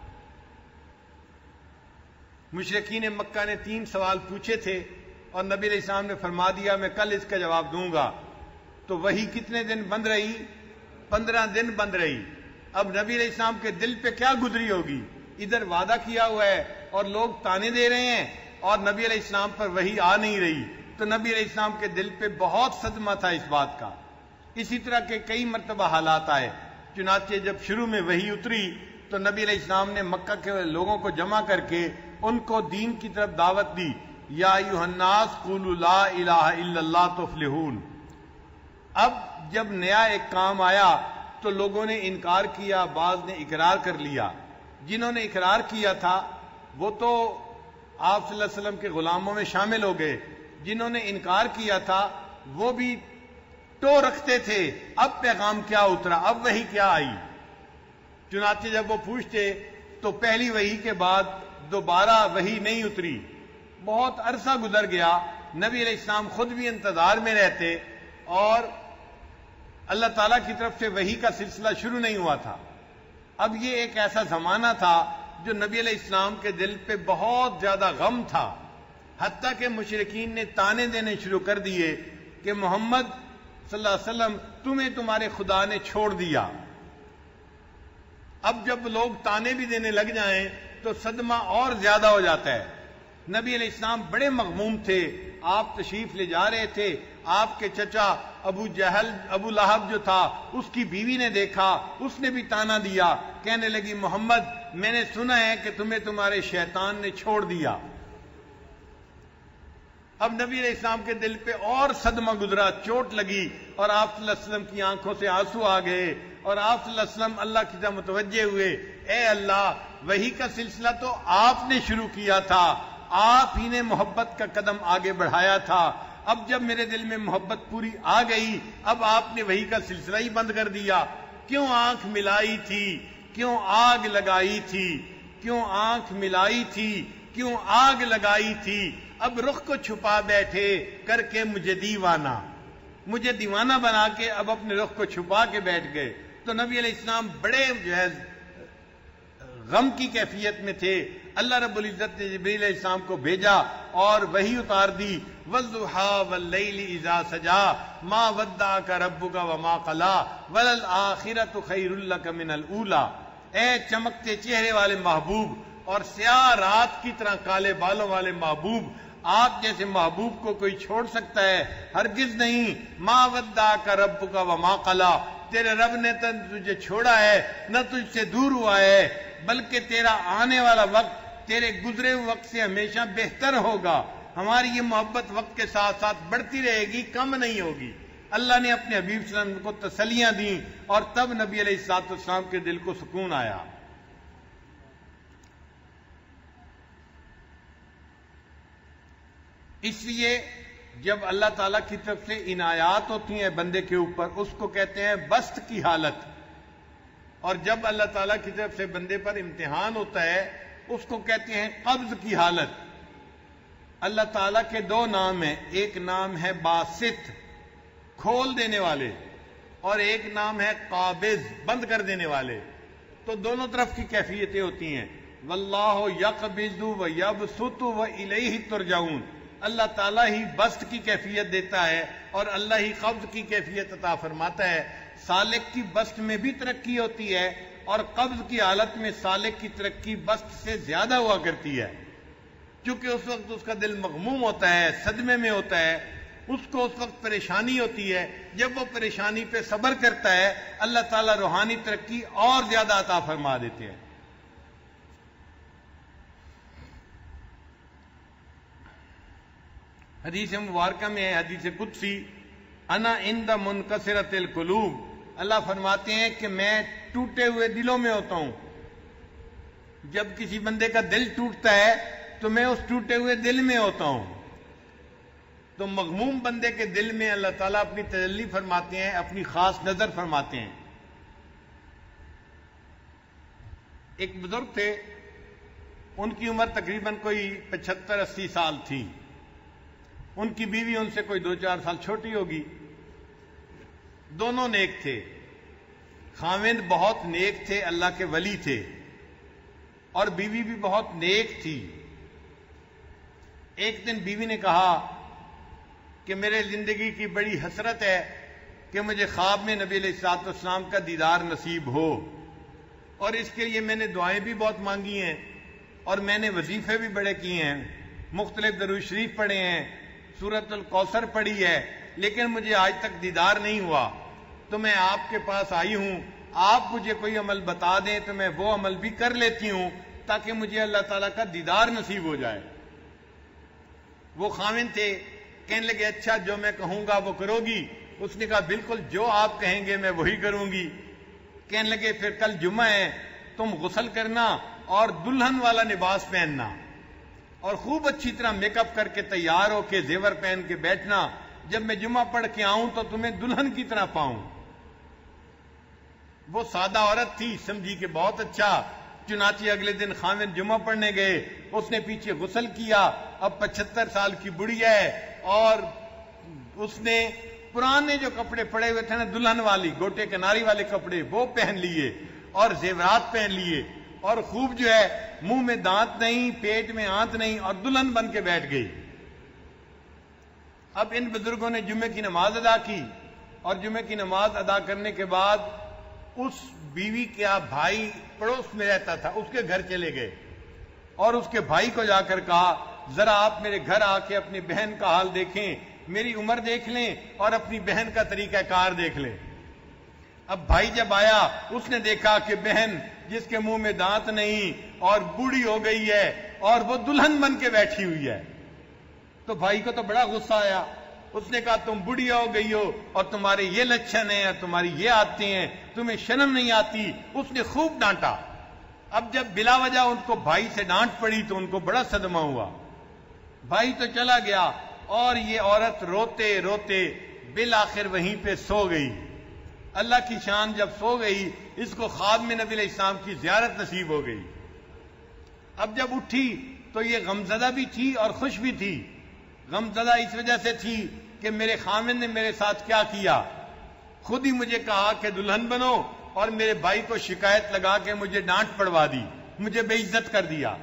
مشرکین مکہ نے 3 سوال پوچھے تھے اور نبی علیہ السلام نے فرما دیا میں کل اس کا جواب دوں گا، تو وہی کتنے دن بند رہی؟ 15 دن بند رہی۔ اب نبی علیہ السلام کے دل پہ کیا گزری ہوگی؟ ادھر وعدہ کیا ہوا ہے اور لوگ تانے دے رہے ہیں، اور نبی علیہ السلام پر وہی آ نہیں رہی، تو نبی علیہ السلام کے دل پہ بہت صدمہ تھا اس بات کا۔ اسی طرح کے کئی مرتبہ حالات آئے، چنانچہ جب شروع میں وہی اتری تو نبی علیہ السلام نے مکہ کے لوگوں کو جمع کر کے ان کو دین کی طرف دعوت دی، یا ایھا الناس قولوا لا الہ الا اللہ تفلحون۔ اب جب نیا ایک کام آیا تو لوگوں نے انکار کیا، بعض نے اقرار کر لیا۔ جنہوں نے اقرار کیا تھا وہ تو آپ صلی اللہ علیہ وسلم کے غلاموں میں شامل ہو گئے، جنہوں نے انکار کیا تھا وہ بھی تو رکھتے تھے اب پیغام کیا اترا، اب وحی کیا آئی۔ چنانچہ جب وہ پوچھتے تو پہلی وحی کے بعد دوبارہ وحی نہیں اتری، بہت عرصہ گزر گیا، نبی علیہ السلام خود بھی انتظار میں رہتے اور اللہ تعالیٰ کی طرف سے وحی کا سلسلہ شروع نہیں ہوا تھا۔ اب یہ ایک ایسا زمانہ تھا جو نبی علیہ السلام کے دل پہ بہت زیادہ غم تھا، حتیٰ کہ مشرکین نے تانے دینے شروع کر دیے کہ محمد صلی اللہ علیہ وسلم تمہیں تمہارے خدا نے چھوڑ دیا۔ اب جب لوگ تانے بھی دینے لگ جائیں تو صدمہ اور زیادہ ہو جاتا ہے۔ نبی علیہ السلام بڑے مغموم تھے، آپ تشریف لے جا رہے تھے، آپ کے چچا ابو جہل ابو لہب جو تھا اس کی بیوی نے دیکھا، اس نے بھی تانا دیا، کہنے لگی محمد میں نے سنا ہے کہ تمہیں تمہارے شیطان نے چھوڑ دیا۔ اب نبی علیہ السلام کے دل پہ اور صدمہ گزرا، چوٹ لگی، اور آپ صلی اللہ علیہ وسلم کی آنکھوں سے آنسو آ گئے، اور آپ صلی اللہ علیہ وسلم اللہ کی طرف متوجہ ہوئے، اے اللہ وحی کا سلسلہ تو آپ نے شروع کیا تھا، آپ ہی نے محبت کا قدم آگے بڑھایا تھا، اب جب میرے دل میں محبت پوری آ گئی اب آپ نے وحی کا سلسلہ ہی بند کر دیا، کیوں آنکھ ملائی تھی، کیوں آگ لگائی تھی، کیوں آنکھ ملائی تھی، کیوں آگ لگائی تھی، اب رخ کو چھپا بیٹھے کر کے مجھے دیوانہ بنا کے اب اپنے رخ کو چھپا کے بیٹھ گئے۔ تو نبی علیہ السلام بڑے جو ہے غم کی کیفیت میں تھے۔ اللہ رب العزت نے جبریل علیہ السلام کو بھیجا اور وحی اتار دی، وَالضُّحَىٰ وَاللَّيْلِ إِذَا سَجَىٰ مَا وَدَّعَكَ رَبُّكَ وَمَا قَلَىٰ وَلَلْآخِرَةُ خَيْرٌ لَكَ مِنَ الْأُولَىٰ۔ اے چمکتے چہرے والے محبوب اور سیاہ رات کی طرح کالے بالوں والے محبوب، آپ جیسے محبوب کو کوئی چھوڑ سکتا ہے؟ ہرگز نہیں۔ مَا وَدَّعَكَ رَبُّكَ وَمَا قَلَىٰ، تیرے رب نے تو تجھے چھوڑا ہے نہ تجھ سے دور ہوا ہے، بلکہ تیرا آنے والا وقت تیرے گزرے ہوئے وقت سے ہمیشہ بہتر ہوگا۔ ہماری یہ محبت وقت کے ساتھ ساتھ بڑھتی رہے گی، کم نہیں ہوگی۔ اللہ نے اپنے حبیب صلی اللہ علیہ وسلم کو تسلیاں دیں اور تب نبی علیہ السلام کے دل کو سکون آیا۔ اس لیے جب اللہ تعالیٰ کی طرف سے عنایات ہوتی ہیں بندے کے اوپر اس کو کہتے ہیں بسط کی حالت، اور جب اللہ تعالیٰ کی طرف سے بندے پر امتحان ہوتا ہے اس کو کہتے ہیں قبض کی حالت۔ اللہ تعالیٰ کے دو نام ہیں، ایک نام ہے باسط کھول دینے والے، اور ایک نام ہے قابض بند کر دینے والے، تو دونوں طرف کی کیفیتیں ہوتی ہیں۔ واللہ یقبض ویبسط والیہ ترجعون، اللہ تعالیٰ ہی بسط کی کیفیت دیتا ہے اور اللہ ہی قبض کی کیفیت عطا فرماتا ہے۔ سالک کی بسط میں بھی ترقی ہوتی ہے اور قبض کی حالت میں سالک کی ترقی بسط سے زیادہ ہوا کرتی ہے، چونکہ اس وقت اس کا دل مغموم ہوتا ہے، صدمے میں ہوتا ہے، اس کو اس وقت پریشانی ہوتی ہے۔ جب وہ پریشانی پہ صبر کرتا ہے اللہ تعالیٰ روحانی ترقی اور زیادہ عطا فرما دیتے ہیں۔ حدیث مبارکہ میں ہے، حدیث قدسی، انا عند منکسرۃ القلوب، اللہ فرماتے ہیں کہ میں ٹوٹے ہوئے دلوں میں ہوتا ہوں۔ جب کسی بندے کا دل ٹوٹتا ہے تو میں اس ٹوٹے ہوئے دل میں ہوتا ہوں۔ تو مغموم بندے کے دل میں اللہ تعالیٰ اپنی تجلی فرماتے ہیں، اپنی خاص نظر فرماتے ہیں۔ ایک بزرگ تھے، ان کی عمر تقریباً کوئی 75-80 سال تھی، ان کی بیوی ان سے کوئی 2-4 سال چھوٹی ہوگی، دونوں نیک تھے، خاوند بہت نیک تھے، اللہ کے ولی تھے، اور بیوی بھی بہت نیک تھی۔ ایک دن بیوی نے کہا کہ میرے زندگی کی بڑی حسرت ہے کہ مجھے خواب میں نبی علیہ السلام کا دیدار نصیب ہو، اور اس کے لیے میں نے دعائیں بھی بہت مانگی ہیں اور میں نے وظیفے بھی بڑے کیے ہیں، مختلف درود شریف پڑھے ہیں، سورۃ الکوثر پڑھی ہے، لیکن مجھے آج تک دیدار نہیں ہوا۔ تو میں آپ کے پاس آئی ہوں، آپ مجھے کوئی عمل بتا دیں تو میں وہ عمل بھی کر لیتی ہوں تاکہ مجھے اللہ تعالیٰ کا دیدار نصیب ہو جائے۔ وہ خاوند تھے، کہنے لگے اچھا جو میں کہوں گا وہ کرو گی؟ اس نے کہا بالکل جو آپ کہیں گے میں وہی کروں گی۔ کہنے لگے پھر کل جمعہ ہے، تم غسل کرنا اور دلہن والا لباس پہننا، اور خوب اچھی طرح میک اپ کر کے تیار ہو کے زیور پہن کے بیٹھنا، جب میں جمعہ پڑھ کے آؤں تو تمہیں دلہن کی طرح پاؤں۔ وہ سادہ عورت تھی، سمجھی کہ بہت اچھا، چنانچہ اگلے دن خاوند جمعہ پڑھنے گئے، اس نے پیچھے غسل کیا، اب 75 سال کی بڑھیا ہے، اور اس نے پرانے جو کپڑے پڑے ہوئے تھے نا دلہن والی گوٹے کناری والے کپڑے وہ پہن لیے اور زیورات پہن لیے، اور خوب جو ہے منہ میں دانت نہیں، پیٹ میں آنت نہیں، اور دلہن بن کے بیٹھ گئی۔ اب ان بزرگوں نے جمعے کی نماز ادا کی، اور جمعے کی نماز ادا کرنے کے بعد اس بیوی کا بھائی پڑوس میں رہتا تھا، اس کے گھر چلے گئے اور اس کے بھائی کو جا کر کہا ذرا آپ میرے گھر آ کے اپنی بہن کا حال دیکھیں، میری عمر دیکھ لیں اور اپنی بہن کا طریقہ کار دیکھ لیں۔ اب بھائی جب آیا، اس نے دیکھا کہ بہن جس کے منہ میں دانت نہیں اور بوڑھی ہو گئی ہے اور وہ دلہن بن کے بیٹھی ہوئی ہے، تو بھائی کو تو بڑا غصہ آیا۔ اس نے کہا تم بڑھیا ہو گئی ہو اور تمہارے یہ لچھن ہیں، تمہاری یہ عادتیں ہیں، تمہیں شرم نہیں آتی۔ اس نے خوب ڈانٹا۔ اب جب بلا وجہ ان کو بھائی سے ڈانٹ پڑی تو ان کو بڑا صدمہ ہوا۔ بھائی تو چلا گیا اور یہ عورت روتے روتے بالآخر وہیں پہ سو گئی۔ اللہ کی شان، جب سو گئی اس کو خواب میں نبی علیہ السلام کی زیارت نصیب ہو گئی۔ اب جب اٹھی تو یہ غمزدہ بھی تھی اور خوش بھی تھی۔ غمزدہ اس وجہ سے تھی کہ میرے خامن نے میرے ساتھ کیا کیا، خود ہی مجھے کہا کہ دلہن بنو اور میرے بھائی کو شکایت لگا کے مجھے ڈانٹ پڑوا دی، مجھے بے عزت کر دیا۔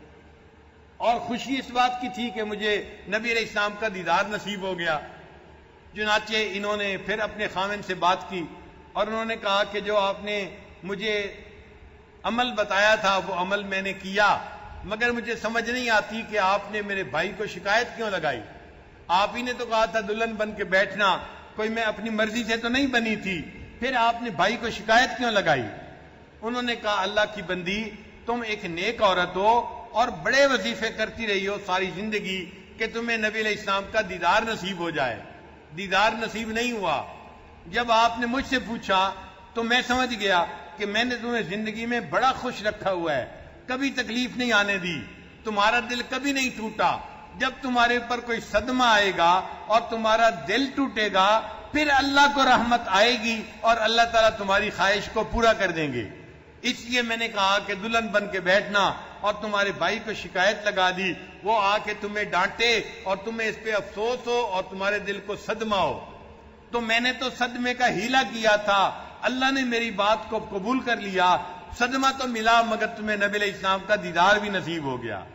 اور خوشی اس بات کی تھی کہ مجھے نبی علیہ السلام کا دیدار نصیب ہو گیا۔ چنانچہ انہوں نے پھر اپنے خامن سے بات کی اور انہوں نے کہا کہ جو آپ نے مجھے عمل بتایا تھا وہ عمل میں نے کیا، مگر مجھے سمجھ نہیں آتی کہ آپ نے میرے بھائی کو شکایت کیوں لگائی۔ آپ ہی نے تو کہا تھا دلہن بن کے بیٹھنا، کوئی میں اپنی مرضی سے تو نہیں بنی تھی، پھر آپ نے بھائی کو شکایت کیوں لگائی؟ انہوں نے کہا اللہ کی بندی، تم ایک نیک عورت ہو اور بڑے وظیفے کرتی رہی ہو ساری زندگی کہ تمہیں نبی علیہ السلام کا دیدار نصیب ہو جائے، دیدار نصیب نہیں ہوا۔ جب آپ نے مجھ سے پوچھا تو میں سمجھ گیا کہ میں نے تمہیں زندگی میں بڑا خوش رکھا ہوا ہے، کبھی تکلیف نہیں آنے دی، تمہارا دل کبھی نہیں ٹوٹا۔ جب تمہارے پر کوئی صدمہ آئے گا اور تمہارا دل ٹوٹے گا پھر اللہ کو رحمت آئے گی اور اللہ تعالیٰ تمہاری خواہش کو پورا کر دیں گے۔ اس لیے میں نے کہا کہ دلہن بن کے بیٹھنا اور تمہارے بھائی کو شکایت لگا دی، وہ آ کے تمہیں ڈانٹے اور تمہیں اس پہ افسوس ہو اور تمہارے دل کو صدمہ ہو، تو میں نے تو صدمے کا ہیلا کیا تھا، اللہ نے میری بات کو قبول کر لیا، صدمہ تو ملا مگر تمہیں نبی علیہ السلام کا دیدار بھی نصیب ہو گیا۔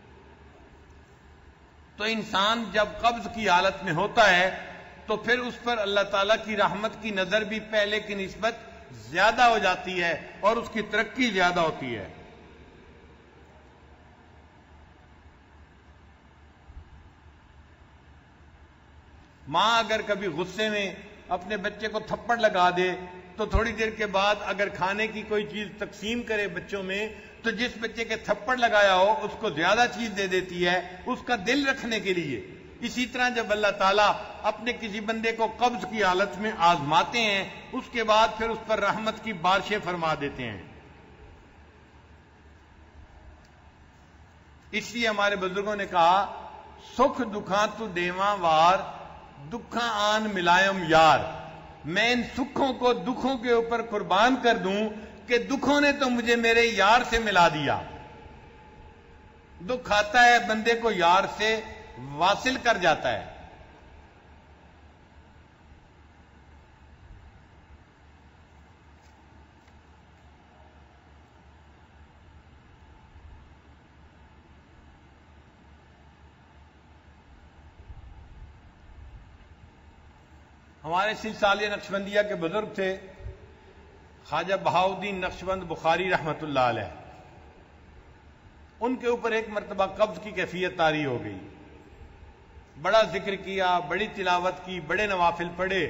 تو انسان جب قبض کی حالت میں ہوتا ہے تو پھر اس پر اللہ تعالیٰ کی رحمت کی نظر بھی پہلے کی نسبت زیادہ ہو جاتی ہے اور اس کی ترقی زیادہ ہوتی ہے۔ ماں اگر کبھی غصے میں اپنے بچے کو تھپڑ لگا دے تو تھوڑی دیر کے بعد اگر کھانے کی کوئی چیز تقسیم کرے بچوں میں تو جس بچے کے تھپڑ لگایا ہو اس کو زیادہ چیز دے دیتی ہے اس کا دل رکھنے کے لیے۔ اسی طرح جب اللہ تعالیٰ اپنے کسی بندے کو قبض کی حالت میں آزماتے ہیں اس کے بعد پھر اس پر رحمت کی بارشیں فرما دیتے ہیں۔ اس لیے ہمارے بزرگوں نے کہا سکھ دکھاں تو دیواں وار، دکھاں آن ملائم یار، میں ان سکھوں کو دکھوں کے اوپر قربان کر دوں کہ دکھوں نے تو مجھے میرے یار سے ملا دیا۔ دکھ آتا ہے بندے کو یار سے واصل کر جاتا ہے۔ ہمارے سلسلہ نقشبندیہ کے بزرگ تھے خواجہ بہاؤالدین نقشبند بخاری رحمت اللہ علیہ، ان کے اوپر ایک مرتبہ قبض کی کیفیت طاری ہو گئی، بڑا ذکر کیا، بڑی تلاوت کی، بڑے نوافل پڑھے،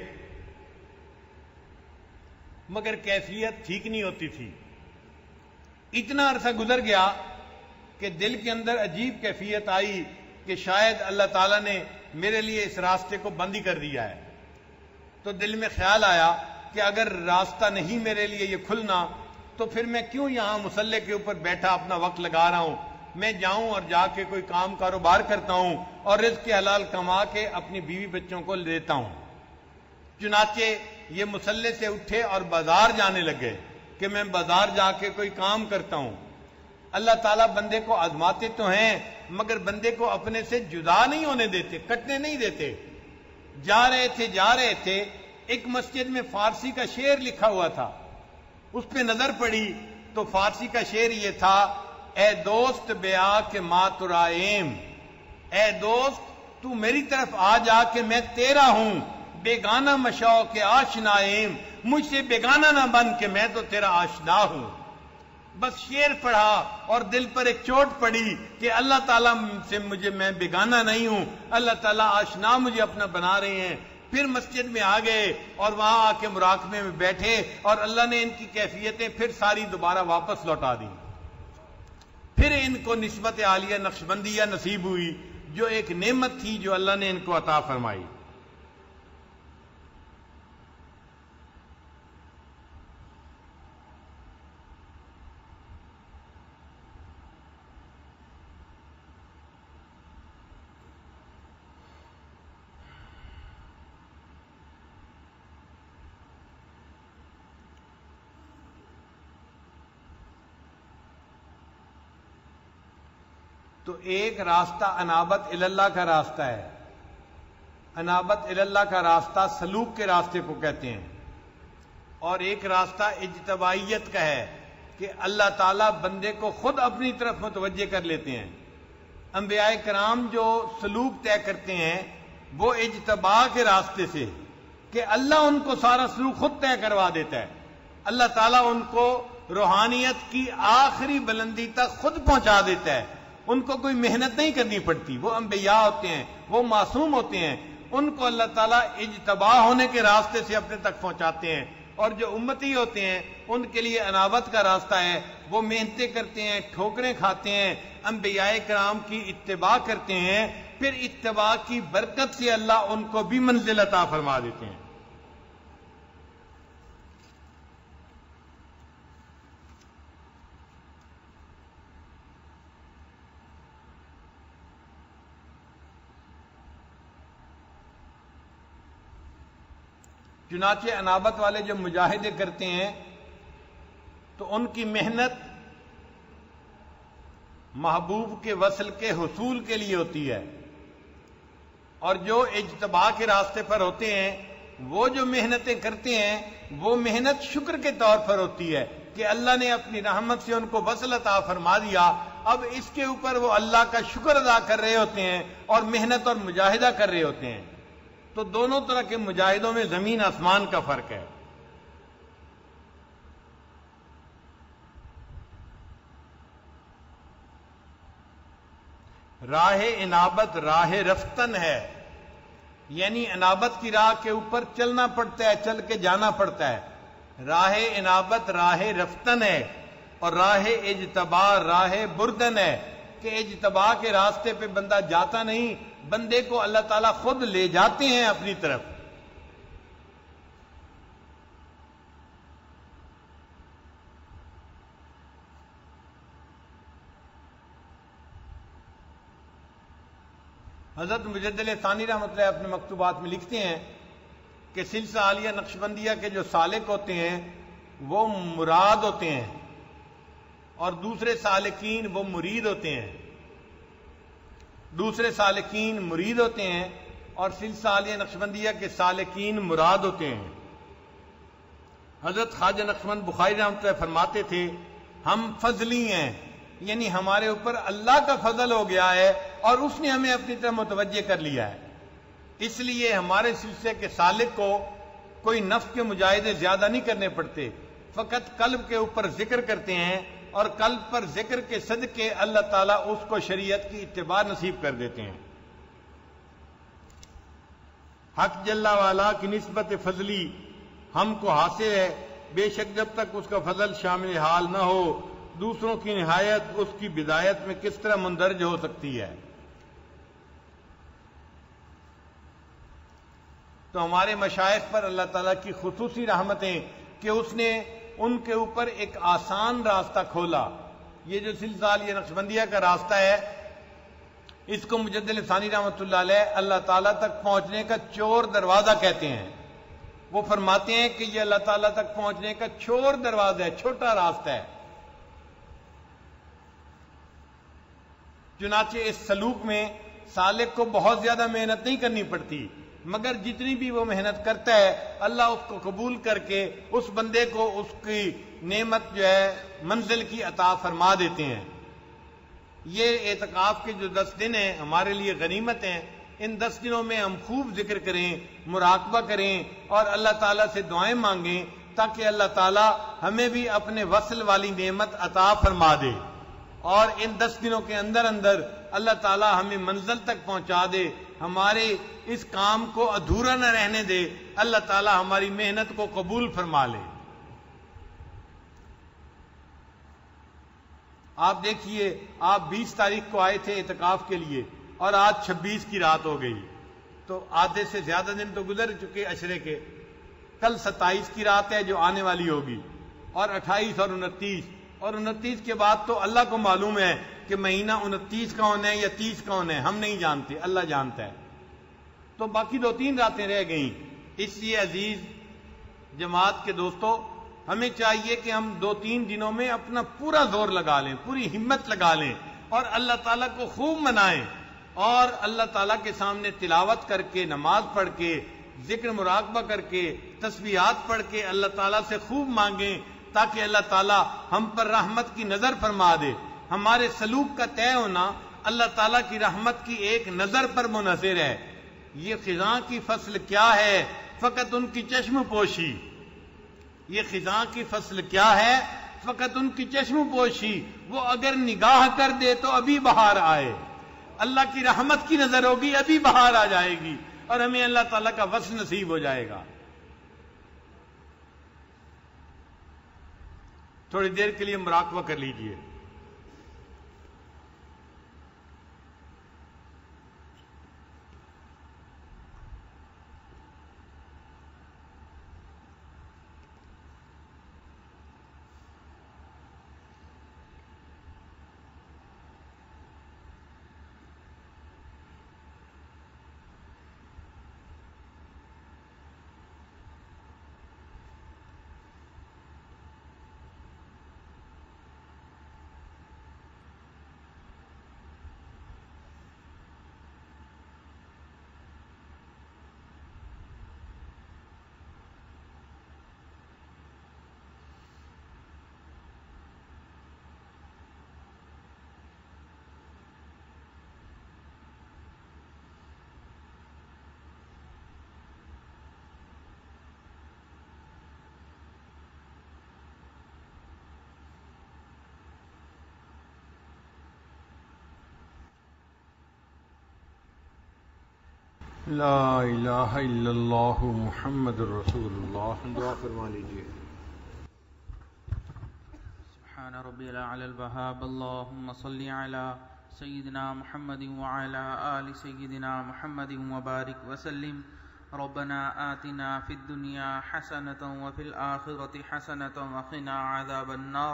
مگر کیفیت ٹھیک نہیں ہوتی تھی۔ اتنا عرصہ گزر گیا کہ دل کے اندر عجیب کیفیت آئی کہ شاید اللہ تعالیٰ نے میرے لیے اس راستے کو بند ہی کر دیا ہے۔ تو دل میں خیال آیا کہ اگر راستہ نہیں میرے لیے یہ کھلنا تو پھر میں کیوں یہاں مصلے کے اوپر بیٹھا اپنا وقت لگا رہا ہوں، میں جاؤں اور جا کے کوئی کام کاروبار کرتا ہوں اور رزق حلال کما کے اپنی بیوی بچوں کو دیتا ہوں۔ چنانچہ یہ مصلے سے اٹھے اور بازار جانے لگے کہ میں بازار جا کے کوئی کام کرتا ہوں۔ اللہ تعالیٰ بندے کو آزماتے تو ہیں مگر بندے کو اپنے سے جدا نہیں ہونے دیتے، کٹنے نہیں دیتے۔ جا رہے تھے ایک مسجد میں فارسی کا شعر لکھا ہوا تھا، اس پہ نظر پڑی تو فارسی کا شعر یہ تھا، اے دوست بیا کہ ما ترائیم، اے دوست تو میری طرف آ جا کہ میں تیرا ہوں، بیگانہ مشاو کہ آشنائیم، مجھ سے بیگانہ نہ بن کہ میں تو تیرا آشنا ہوں۔ بس شعر پڑھا اور دل پر ایک چوٹ پڑی کہ اللہ تعالیٰ سے میں بیگانہ نہیں ہوں، اللہ تعالیٰ آشنا مجھے اپنا بنا رہے ہیں. پھر مسجد میں آ گئے اور وہاں آ کے مراقبے میں بیٹھے اور اللہ نے ان کی کیفیتیں پھر ساری دوبارہ واپس لوٹا دی. پھر ان کو نسبت عالیہ نقشبندیہ نصیب ہوئی، جو ایک نعمت تھی جو اللہ نے ان کو عطا فرمائی. تو ایک راستہ انابت اللہ کا راستہ ہے. انابت اللہ کا راستہ سلوک کے راستے کو کہتے ہیں، اور ایک راستہ اجتبائیت کا ہے کہ اللہ تعالیٰ بندے کو خود اپنی طرف متوجہ کر لیتے ہیں. انبیاء کرام جو سلوک طے کرتے ہیں وہ اجتبا کے راستے سے، کہ اللہ ان کو سارا سلوک خود طے کروا دیتا ہے. اللہ تعالیٰ ان کو روحانیت کی آخری بلندی تک خود پہنچا دیتا ہے. ان کو کوئی محنت نہیں کرنی پڑتی. وہ انبیاء ہوتے ہیں، وہ معصوم ہوتے ہیں، ان کو اللہ تعالیٰ اجتبا ہونے کے راستے سے اپنے تک پہنچاتے ہیں. اور جو امتی ہوتے ہیں ان کے لیے انابت کا راستہ ہے، وہ محنتیں کرتے ہیں، ٹھوکریں کھاتے ہیں، انبیاء کرام کی اتباع کرتے ہیں، پھر اتباع کی برکت سے اللہ ان کو بھی منزل عطا فرما دیتے ہیں. چنانچہ انابت والے جو مجاہدے کرتے ہیں تو ان کی محنت محبوب کے وصل کے حصول کے لیے ہوتی ہے، اور جو اجتباء کے راستے پر ہوتے ہیں وہ جو محنتیں کرتے ہیں وہ محنت شکر کے طور پر ہوتی ہے کہ اللہ نے اپنی رحمت سے ان کو وصل عطا فرما دیا. اب اس کے اوپر وہ اللہ کا شکر ادا کر رہے ہوتے ہیں اور محنت اور مجاہدہ کر رہے ہوتے ہیں. تو دونوں طرح کے مجاہدوں میں زمین آسمان کا فرق ہے. راہ انابت راہ رفتن ہے، یعنی انابت کی راہ کے اوپر چلنا پڑتا ہے، چل کے جانا پڑتا ہے. راہ انابت راہ رفتن ہے، اور راہ اجتباء راہ بردن ہے کہ اجتباء کے راستے پہ بندہ جاتا نہیں، بندے کو اللہ تعالیٰ خود لے جاتے ہیں اپنی طرف. حضرت مجدد ثانی رحمۃ اللہ اپنے مکتوبات میں لکھتے ہیں کہ سلسلہ عالیہ نقشبندیہ کے جو سالک ہوتے ہیں وہ مراد ہوتے ہیں، اور دوسرے سالکین وہ مرید ہوتے ہیں. دوسرے سالکین مرید ہوتے ہیں اور سلسلہ عالیہ نقشبندیہ کے سالکین مراد ہوتے ہیں. حضرت خواجہ نقشبند بخاری رحمۃ اللہ فرماتے تھے ہم فضلی ہیں، یعنی ہمارے اوپر اللہ کا فضل ہو گیا ہے اور اس نے ہمیں اپنی طرف متوجہ کر لیا ہے. اس لیے ہمارے سلسلے کے سالک کو کوئی نفس کے مجاہدے زیادہ نہیں کرنے پڑتے، فقط قلب کے اوپر ذکر کرتے ہیں، اور قلب پر ذکر کے صدقے اللہ تعالیٰ اس کو شریعت کی اتباع نصیب کر دیتے ہیں. حق جل والا کی نسبت فضلی ہم کو حاصل ہے، بے شک جب تک اس کا فضل شامل حال نہ ہو دوسروں کی نہایت اس کی بدایت میں کس طرح مندرج ہو سکتی ہے. تو ہمارے مشائخ پر اللہ تعالیٰ کی خصوصی رحمتیں کہ اس نے ان کے اوپر ایک آسان راستہ کھولا. یہ جو سلسلہ عالیہ نقشبندیہ کا راستہ ہے اس کو مجدد ثانی رحمۃ اللہ علیہ اللہ تعالیٰ تک پہنچنے کا چور دروازہ کہتے ہیں. وہ فرماتے ہیں کہ یہ اللہ تعالیٰ تک پہنچنے کا چور دروازہ ہے، چھوٹا راستہ ہے. چنانچہ اس سلوک میں سالک کو بہت زیادہ محنت نہیں کرنی پڑتی، مگر جتنی بھی وہ محنت کرتا ہے اللہ اس کو قبول کر کے اس بندے کو اس کی نعمت جو ہے منزل کی عطا فرما دیتے ہیں. یہ اعتکاف کے جو 10 دن ہیں ہمارے لیے غنیمت ہیں. ان 10 دنوں میں ہم خوب ذکر کریں، مراقبہ کریں اور اللہ تعالیٰ سے دعائیں مانگیں تاکہ اللہ تعالیٰ ہمیں بھی اپنے وصل والی نعمت عطا فرما دے، اور ان 10 دنوں کے اندر اندر اللہ تعالیٰ ہمیں منزل تک پہنچا دے، ہمارے اس کام کو ادھورا نہ رہنے دے، اللہ تعالیٰ ہماری محنت کو قبول فرما لے۔ آپ دیکھیے، آپ 20 تاریخ کو آئے تھے اعتکاف کے لیے اور آج 26 کی رات ہو گئی، تو آدھے سے زیادہ دن تو گزر چکے عشرے کے۔ کل 27 کی رات ہے جو آنے والی ہوگی، اور 28 اور 29 کے بعد تو اللہ کو معلوم ہے کہ مہینہ 29 کون ہے یا 30 کون ہے، ہم نہیں جانتے، اللہ جانتا ہے۔ تو باقی 2-3 راتیں رہ گئیں۔ اس لیے عزیز جماعت کے دوستو، ہمیں چاہیے کہ ہم 2-3 دنوں میں اپنا پورا زور لگا لیں، پوری ہمت لگا لیں، اور اللہ تعالیٰ کو خوب منائیں، اور اللہ تعالیٰ کے سامنے تلاوت کر کے، نماز پڑھ کے، ذکر مراقبہ کر کے، تسبیحات پڑھ کے اللہ تعالیٰ سے خوب مانگیں، تاکہ اللہ تعالیٰ ہم پر رحمت کی نظر فرما دے۔ ہمارے سلوک کا طے ہونا اللہ تعالیٰ کی رحمت کی ایک نظر پر منحصر ہے۔ یہ خزاں کی فصل کیا ہے، فقط ان کی چشم پوشی۔ یہ خزاں کی فصل کیا ہے، فقط ان کی چشم پوشی، وہ اگر نگاہ کر دے تو ابھی بہار آئے۔ اللہ کی رحمت کی نظر ہوگی، ابھی بہار آ جائے گی، اور ہمیں اللہ تعالیٰ کا وصل نصیب ہو جائے گا۔ تھوڑی دیر کے لیے مراقبہ کر لیجئے۔ لا الہ الا اللہ محمد رسول اللہ۔ دعا فرما لیجیے۔
سبحان ربی الاعلی الوہاب، اللہم صلی علی سیدنا محمد وعلی آل سیدنا محمد وبارک وسلم۔ ربنا آتنا فی الدنیا حسنۃ وفی الآخرۃ حسنۃ وقنا عذاب النار۔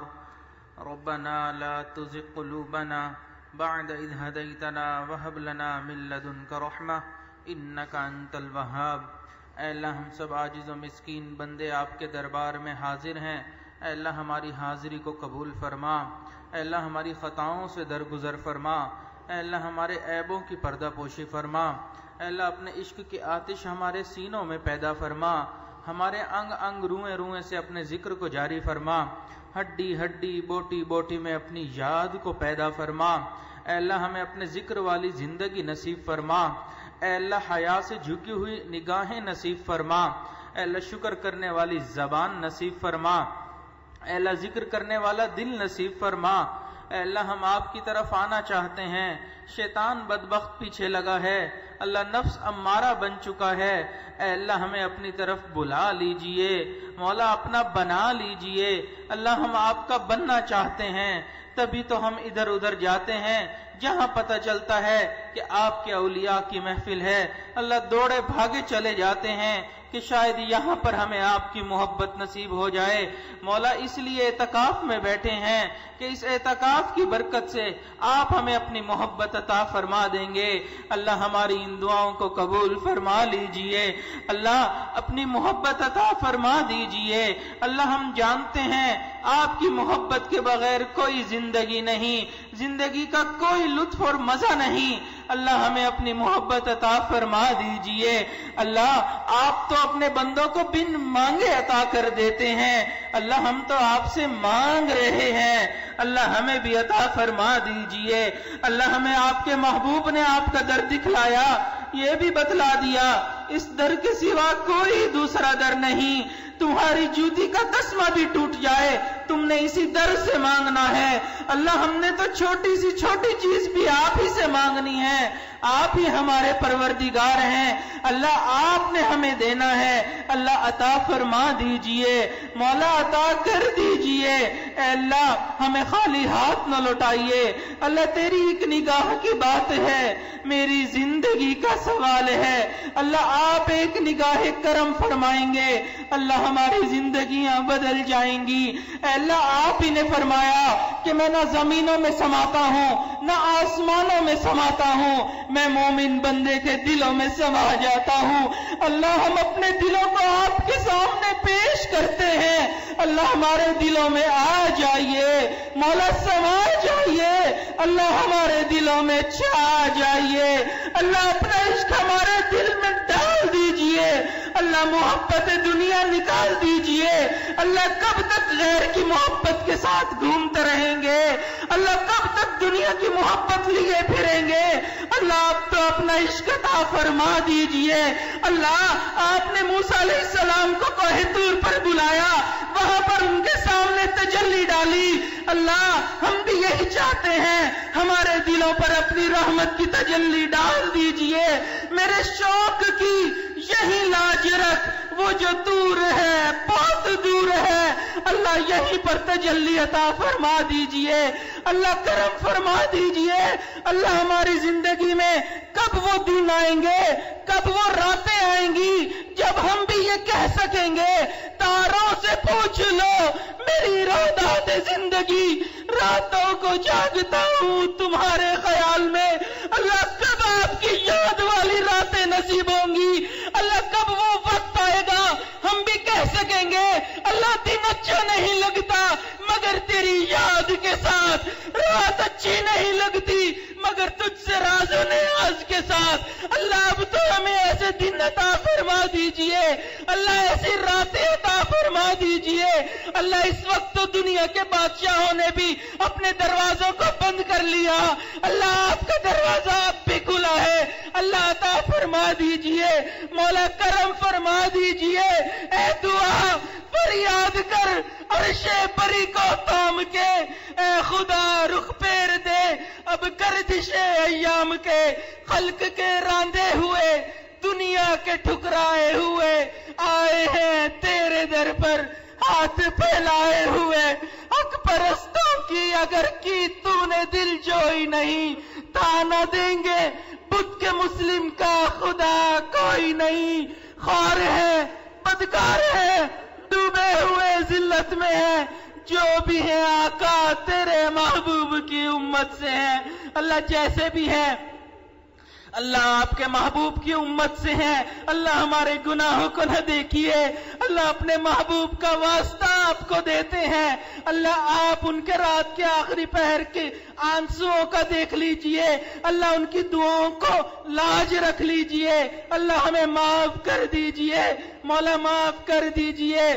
ربنا لا تزغ قلوبنا بعد اذ ہدیتنا وہب لنا من لدنک رحمہ انک انت الوہاب۔ اے اللہ، ہم سب عاجز و مسکین بندے آپ کے دربار میں حاضر ہیں۔ اے اللہ، ہماری حاضری کو قبول فرما۔ اے اللہ، ہماری خطاؤں سے درگزر فرما۔ اے اللہ، ہمارے عیبوں کی پردہ پوشی فرما۔ اے اللہ، اپنے عشق کی آتش ہمارے سینوں میں پیدا فرما۔ ہمارے انگ انگ روئیں روئیں سے اپنے ذکر کو جاری فرما۔ ہڈی ہڈی بوٹی بوٹی میں اپنی یاد کو پیدا فرما۔ اے اللہ، ہمیں اپنے ذکر والی زندگی نصیب فرما۔ اے اللہ، حیا سے جھکی ہوئی نگاہیں نصیب فرما۔ اے اللہ، شکر کرنے والی زبان نصیب فرما۔ اے اللہ، ذکر کرنے والا دل نصیب فرما۔ اے اللہ، ہم آپ کی طرف آنا چاہتے ہیں، شیطان بدبخت پیچھے لگا ہے، اللہ نفس امارہ بن چکا ہے۔ اے اللہ، ہمیں اپنی طرف بلا لیجئے، مولا اپنا بنا لیجئے۔ اللہ، ہم آپ کا بننا چاہتے ہیں، تبھی تو ہم ادھر ادھر جاتے ہیں جہاں پتہ چلتا ہے کہ آپ کے اولیاء کی محفل ہے۔ اللہ، دوڑے بھاگے چلے جاتے ہیں کہ شاید یہاں پر ہمیں آپ کی محبت نصیب ہو جائے۔ مولا، اس لیے اعتکاف میں بیٹھے ہیں کہ اس اعتکاف کی برکت سے آپ ہمیں اپنی محبت عطا فرما دیں گے۔ اللہ، ہماری ان دعاؤں کو قبول فرما لیجئے۔ اللہ، اپنی محبت عطا فرما دیجئے۔ اللہ، ہم جانتے ہیں آپ کی محبت کے بغیر کوئی زندگی نہیں، زندگی کا کوئی لطف اور مزہ نہیں۔ اللہ، ہمیں اپنی محبت عطا فرما دیجئے۔ اللہ، آپ تو اپنے بندوں کو بن مانگے عطا کر دیتے ہیں۔ اللہ، ہم تو آپ سے مانگ رہے ہیں، اللہ ہمیں بھی عطا فرما دیجئے۔ اللہ، ہمیں آپ کے محبوب نے آپ کا در دکھلایا، یہ بھی بتلا دیا اس در کے سوا کوئی دوسرا در نہیں. تمہاری جوتی کا تسمہ بھی ٹوٹ جائے تم نے اسی در سے مانگنا ہے. اللہ ہم نے تو چھوٹی سی چھوٹی چیز بھی آپ ہی سے مانگنی ہے. آپ ہی ہمارے پروردگار ہیں. اللہ آپ نے ہمیں دینا ہے. اللہ عطا فرما دیجئے. مولا عطا کر دیجئے. اے اللہ ہمیں خالی ہاتھ نہ لوٹائیے. اللہ تیری ایک نگاہ کی بات ہے, میری زندگی کا سوال ہے. اللہ آپ ایک نگاہ کرم فرمائیں گے, اللہ ہماری زندگیاں بدل جائیں گی. اے اللہ آپ ہی نے فرمایا کہ میں نہ زمینوں میں سماتا ہوں نہ آسمانوں میں سماتا ہوں, میں مومن بندے کے دلوں میں سما جاتا ہوں. اللہ ہم اپنے دلوں کو آپ کے سامنے پیش کرتے ہیں. اللہ ہمارے دلوں میں آ جائیے, مولا سما جائیے. اللہ ہمارے دلوں میں چھا جائیے. اللہ اپنا عشق ہمارے دل میں ڈال دیجئے. اللہ محبت دنیا نکال دیجئے. اللہ کب تک غیر کی محبت کے ساتھ گھومتے رہیں گے؟ اللہ کب تک دنیا کی محبت لیے پھریں گے؟ اللہ آپ تو اپنا عشق عطا فرما دیجئے. اللہ آپ نے موسیٰ علیہ السلام کو کوہ طور پر بلایا, وہاں پر ان کے سامنے تجلی ڈالی. اللہ ہم بھی یہی چاہتے ہیں, ہمارے دلوں پر اپنی رحمت کی تجلی ڈال دیجئے. میرے شوق کی یہی لاج رکھ, وہ جو دور ہے بہت دور ہے, اللہ یہیں پر تجلی عطا فرما دیجئے. اللہ کرم فرما دیجئے. اللہ ہماری زندگی میں کب وہ دن آئیں گے, کب وہ راتیں آئیں گی جب ہم بھی یہ کہہ سکیں گے, تاروں سے پوچھ لو میری رودات زندگی, راتوں کو جاگتا ہوں تمہارے خیال میں. اللہ کب آپ کی یاد والی راتیں نصیب ہوں گی؟ اللہ کب وہ وقت آئے گا ہم بھی کہہ سکیں گے اللہ دن اچھا نہیں لگتا مگر تیری یاد کے ساتھ, رات اچھی نہیں لگتی مگر تجھ سے راز و نیاز کے ساتھ. اللہ اب تو ہمیں ایسے دن عطا فرما دیجئے. اللہ ایسی راتیں عطا فرما دیجئے. اللہ اس وقت تو دنیا کے بادشاہوں نے بھی اپنے دروازوں کو بند کر لیا, اللہ آپ کا دروازہ اب بھی کھلا ہے. اللہ عطا فرما دیجئے. مولا کرم فرما دیجئے. اے دعا فریاد کر عرش بری کو تام کے, اے خدا رخ پھیر دے اب گردش ایام کے. خلق کے راندے ہوئے دنیا کے ٹھکرائے ہوئے آئے ہیں تیرے در پر ہاتھ پھیلائے ہوئے. حق پرستوں کی اگر کی تو نے دل جوئی نہیں, تانا دیں گے بدھ کے مسلم کا خدا کوئی نہیں. خوار ہے بدکار ہے ڈوبے ہوئے ذلت میں ہے, جو بھی ہیں آقا تیرے محبوب کی امت سے ہیں. اللہ جیسے بھی ہیں اللہ آپ کے محبوب کی امت سے ہیں. اللہ ہمارے گناہوں کو نہ دیکھیے. اللہ اپنے محبوب کا واسطہ آپ کو دیتے ہیں. اللہ آپ ان کے رات کے آخری پہر کے آنسوؤں کا دیکھ لیجئے. اللہ ان کی دعاؤں کو لاج رکھ لیجئے. اللہ ہمیں معاف کر دیجئے. مولا معاف کر دیجئے.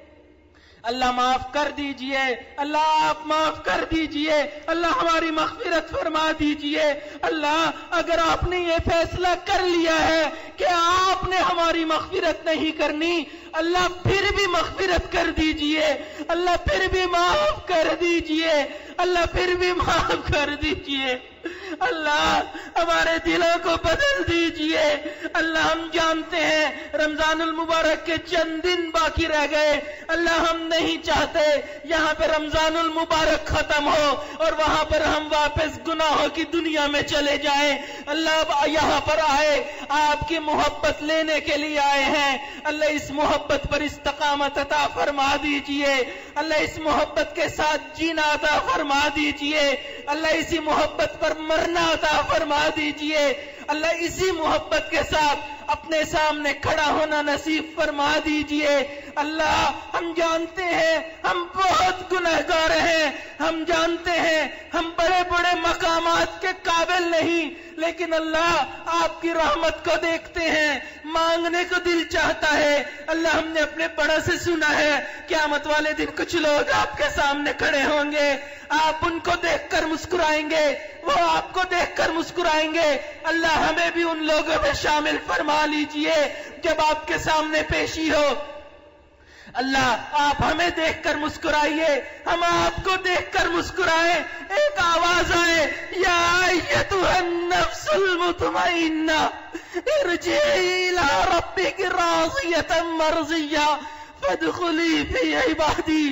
اللہ معاف کر دیجئے. اللہ آپ معاف کر دیجئے. اللہ ہماری مغفرت فرما دیجئے. اللہ اگر آپ نے یہ فیصلہ کر لیا ہے کہ آپ نے ہماری مغفرت نہیں کرنی, اللہ پھر بھی مغفرت کر دیجئے. اللہ پھر بھی معاف کر دیجئے. اللہ پھر بھی معاف کر دیجئے. اللہ ہمارے دلوں کو بدل دیجئے. اللہ ہم جانتے ہیں رمضان المبارک کے چند دن باقی رہ گئے. اللہ ہم نہیں چاہتے یہاں پہ رمضان المبارک ختم ہو اور وہاں پر ہم واپس گناہوں کی دنیا میں چلے جائیں. اللہ اب یہاں پر آئے, آپ کی محبت لینے کے لیے آئے ہیں. اللہ اس محبت پر استقامت عطا فرما دیجئے. اللہ اس محبت کے ساتھ جینا عطا فرما دیجئے. اللہ اسی محبت پر مرنا عطا فرما دیجئے. اللہ اسی محبت کے ساتھ اپنے سامنے کھڑا ہونا نصیب فرما دیجئے. اللہ ہم جانتے ہیں ہم بہت گنہگار ہیں، ہم جانتے ہیں ہم بڑے بڑے مقامات کے قابل نہیں، لیکن اللہ آپ کی رحمت کو دیکھتے ہیں، مانگنے کو دل چاہتا ہے۔ اللہ ہم نے اپنے بڑا سے سنا ہے قیامت والے دن کچھ لوگ آپ کے سامنے کھڑے ہوں گے، آپ ان کو دیکھ کر مسکرائیں گے، وہ آپ کو دیکھ کر مسکرائیں گے۔ اللہ ہمیں بھی ان لوگوں میں شامل فرما لیجئے جب آپ کے سامنے پیشی ہو۔ اللہ آپ ہمیں دیکھ کر مسکرائیے، ہم آپ کو دیکھ کر مسکرائیں، ایک آواز آئے، یا ایتھا النفس المطمئنہ ارجعی الی ربک راضیۃ مرضیہ فادخلی فی عبادی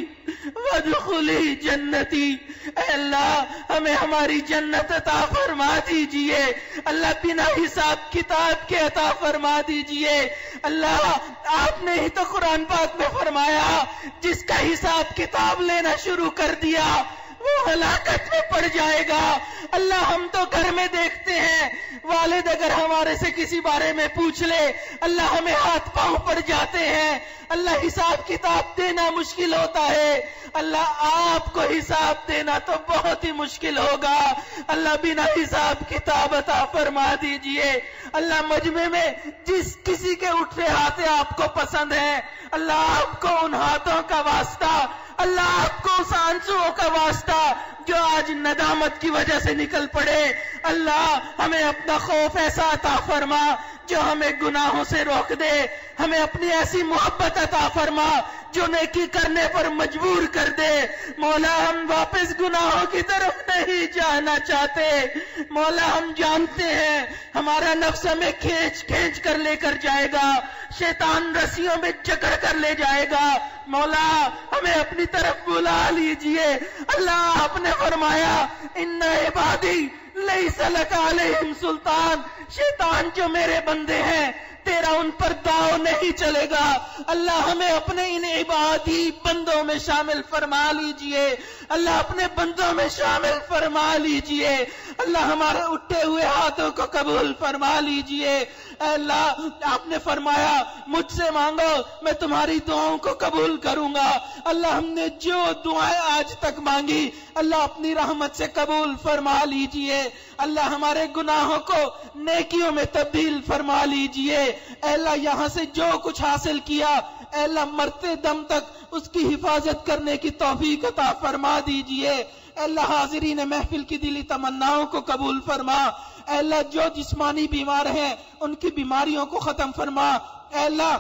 وادخلی جنتی۔ اے اللہ ہمیں ہماری جنت عطا فرما دیجئے، اللہ بنا حساب کتاب کے عطا فرما دیجئے۔ اللہ آپ نے ہی تو قرآن پاک میں فرمایا جس کا حساب کتاب لینا شروع کر دیا وہ ہلاکت میں پڑ جائے گا۔ اللہ ہم تو گھر میں دیکھتے ہیں والد اگر ہمارے سے کسی بارے میں پوچھ لے اللہ ہمیں ہاتھ پاؤں پڑ جاتے ہیں، اللہ حساب کتاب دینا مشکل ہوتا ہے، اللہ آپ کو حساب دینا تو بہت ہی مشکل ہوگا۔ اللہ بنا حساب کتاب عطا فرما دیجئے۔ اللہ مجمع میں جس کسی کے اٹھے ہاتھ آپ کو پسند ہیں اللہ آپ کو ان ہاتھوں کا واسطہ، اللہ آپ کو اس آنسوؤں کا واسطہ جو آج ندامت کی وجہ سے نکل پڑے، اللہ ہمیں اپنا خوف ایسا عطا فرما جو ہمیں گناہوں سے روک دے، ہمیں اپنی ایسی محبت عطا فرما جو نیکی کرنے پر مجبور کر دے۔ مولا ہم واپس گناہوں کی طرف نہیں جانا چاہتے، مولا ہم جانتے ہیں ہمارا نفس ہمیں کھینچ کھینچ کر لے کر جائے گا، شیطان رسیوں میں جکڑ کر لے جائے گا، مولا ہمیں اپنی طرف بلا لیجئے۔ اللہ آپ نے فرمایا ان عبادی لیس لک علیہم سلطان، شیطان جو میرے بندے ہیں تیرا ان پر داؤ نہیں چلے گا۔ اللہ ہمیں اپنے ان عبادی بندوں میں شامل فرما لیجئے، اللہ اپنے بندوں میں شامل فرما لیجئے، اللہ ہمارے اٹھے ہوئے ہاتھوں کو قبول فرما لیجئے۔ اے اللہ آپ نے فرمایا مجھ سے مانگو میں تمہاری دعاؤں کو قبول کروں گا۔ اللہ ہم نے جو دعائیں آج تک مانگی اللہ اپنی رحمت سے قبول فرما لیجئے، اللہ ہمارے گناہوں کو نیکیوں میں تبدیل فرما لیجئے۔ اے اللہ یہاں سے جو کچھ حاصل کیا اے اللہ مرتے دم تک اس کی حفاظت کرنے کی توفیق عطا فرما دیجئے۔ اے اللہ حاضرین محفل کی دلی تمناؤں کو قبول فرما، اے اللہ جو جسمانی بیمار ہیں ان کی بیماریوں کو ختم فرما، اے اللہ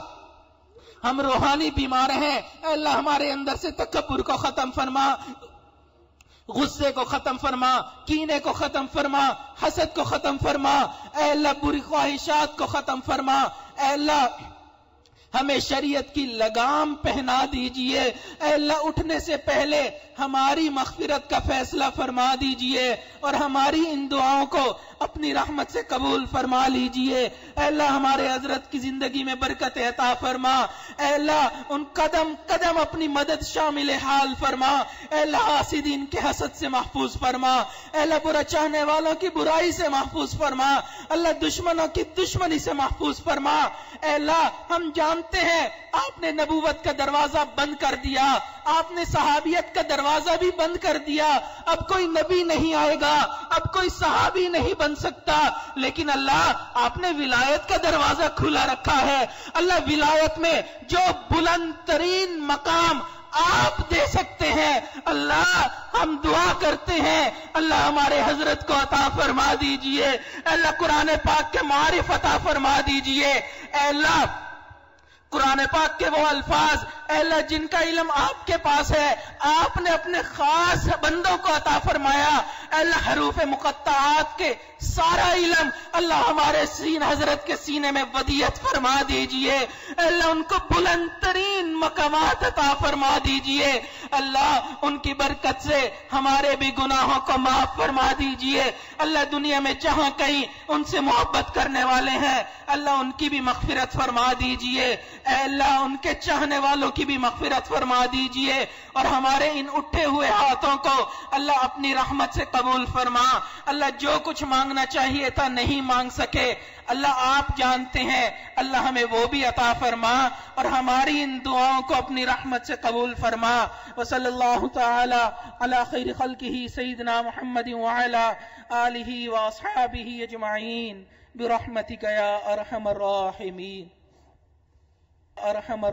ہم روحانی بیمار ہیں اے اللہ ہمارے اندر سے تکبر کو ختم فرما، غصے کو ختم فرما، کینے کو ختم فرما، حسد کو ختم فرما، اے اللہ بری خواہشات کو ختم فرما، اے اللہ ہمیں شریعت کی لگام پہنا دیجئے، اے اللہ اٹھنے سے پہلے ہماری مغفرت کا فیصلہ فرما دیجئے اور ہماری ان دعاؤں کو اپنی رحمت سے قبول فرما لیجئے۔ اے اللہ ہمارے حضرت کی زندگی میں برکت عطا فرما، اے اللہ ان قدم قدم اپنی مدد شامل حال فرما، اے اللہ حاسدین کے حسد سے محفوظ فرما، اے اللہ برا چاہنے والوں کی برائی سے محفوظ فرما، اللہ دشمنوں کی دشمنی سے محفوظ فرما۔ اے اللہ ہم جانتے ہیں آپ نے نبوت کا دروازہ بند کر دیا، آپ نے صحابیت کا دروازہ بھی بند کر دیا، اب کوئی نبی نہیں آئے گا، اب کوئی صحابی نہیں بن سکتا، لیکن اللہ آپ نے ولایت کا دروازہ کھلا رکھا ہے۔ اللہ ولایت میں جو بلند ترین مقام آپ دے سکتے ہیں اللہ ہم دعا کرتے ہیں اللہ ہمارے حضرت کو عطا فرما دیجئے، اللہ قرآن پاک کے معارف عطا فرما دیجئے، اے اللہ قرآن پاک کے وہ الفاظ اے اللہ جن کا علم آپ کے پاس ہے آپ نے اپنے خاص بندوں کو عطا فرمایا، اے اللہ حروف مقطعات کے سارا علم اللہ ہمارے حضرت کے سینے میں ودیعت فرما دیجئے، اے اللہ ان کو بلند ترین مقامات عطا فرما دیجئے، اللہ ان کی برکت سے ہمارے بھی گناہوں کو معاف فرما دیجئے، اللہ دنیا میں جہاں کہیں ان سے محبت کرنے والے ہیں اللہ ان کی بھی مغفرت فرما دیجئے، اے اللہ ان کے چاہنے والوں کی کی بھی مغفرت فرما دیجئے، اور ہمارے ان اٹھے ہوئے ہاتھوں کو اللہ اپنی رحمت سے قبول فرما۔ اللہ جو کچھ مانگنا چاہیے تھا نہیں مانگ سکے، اللہ آپ جانتے ہیں، اللہ ہمیں وہ بھی عطا فرما، اور ہماری ان دعاؤں کو اپنی رحمت سے قبول فرما۔ وصلی اللہ تعالی علی خیر خلقہ سیدنا محمد وعلی آلہ واصحابہ اجمعین برحمتک یا ارحم الراحمین۔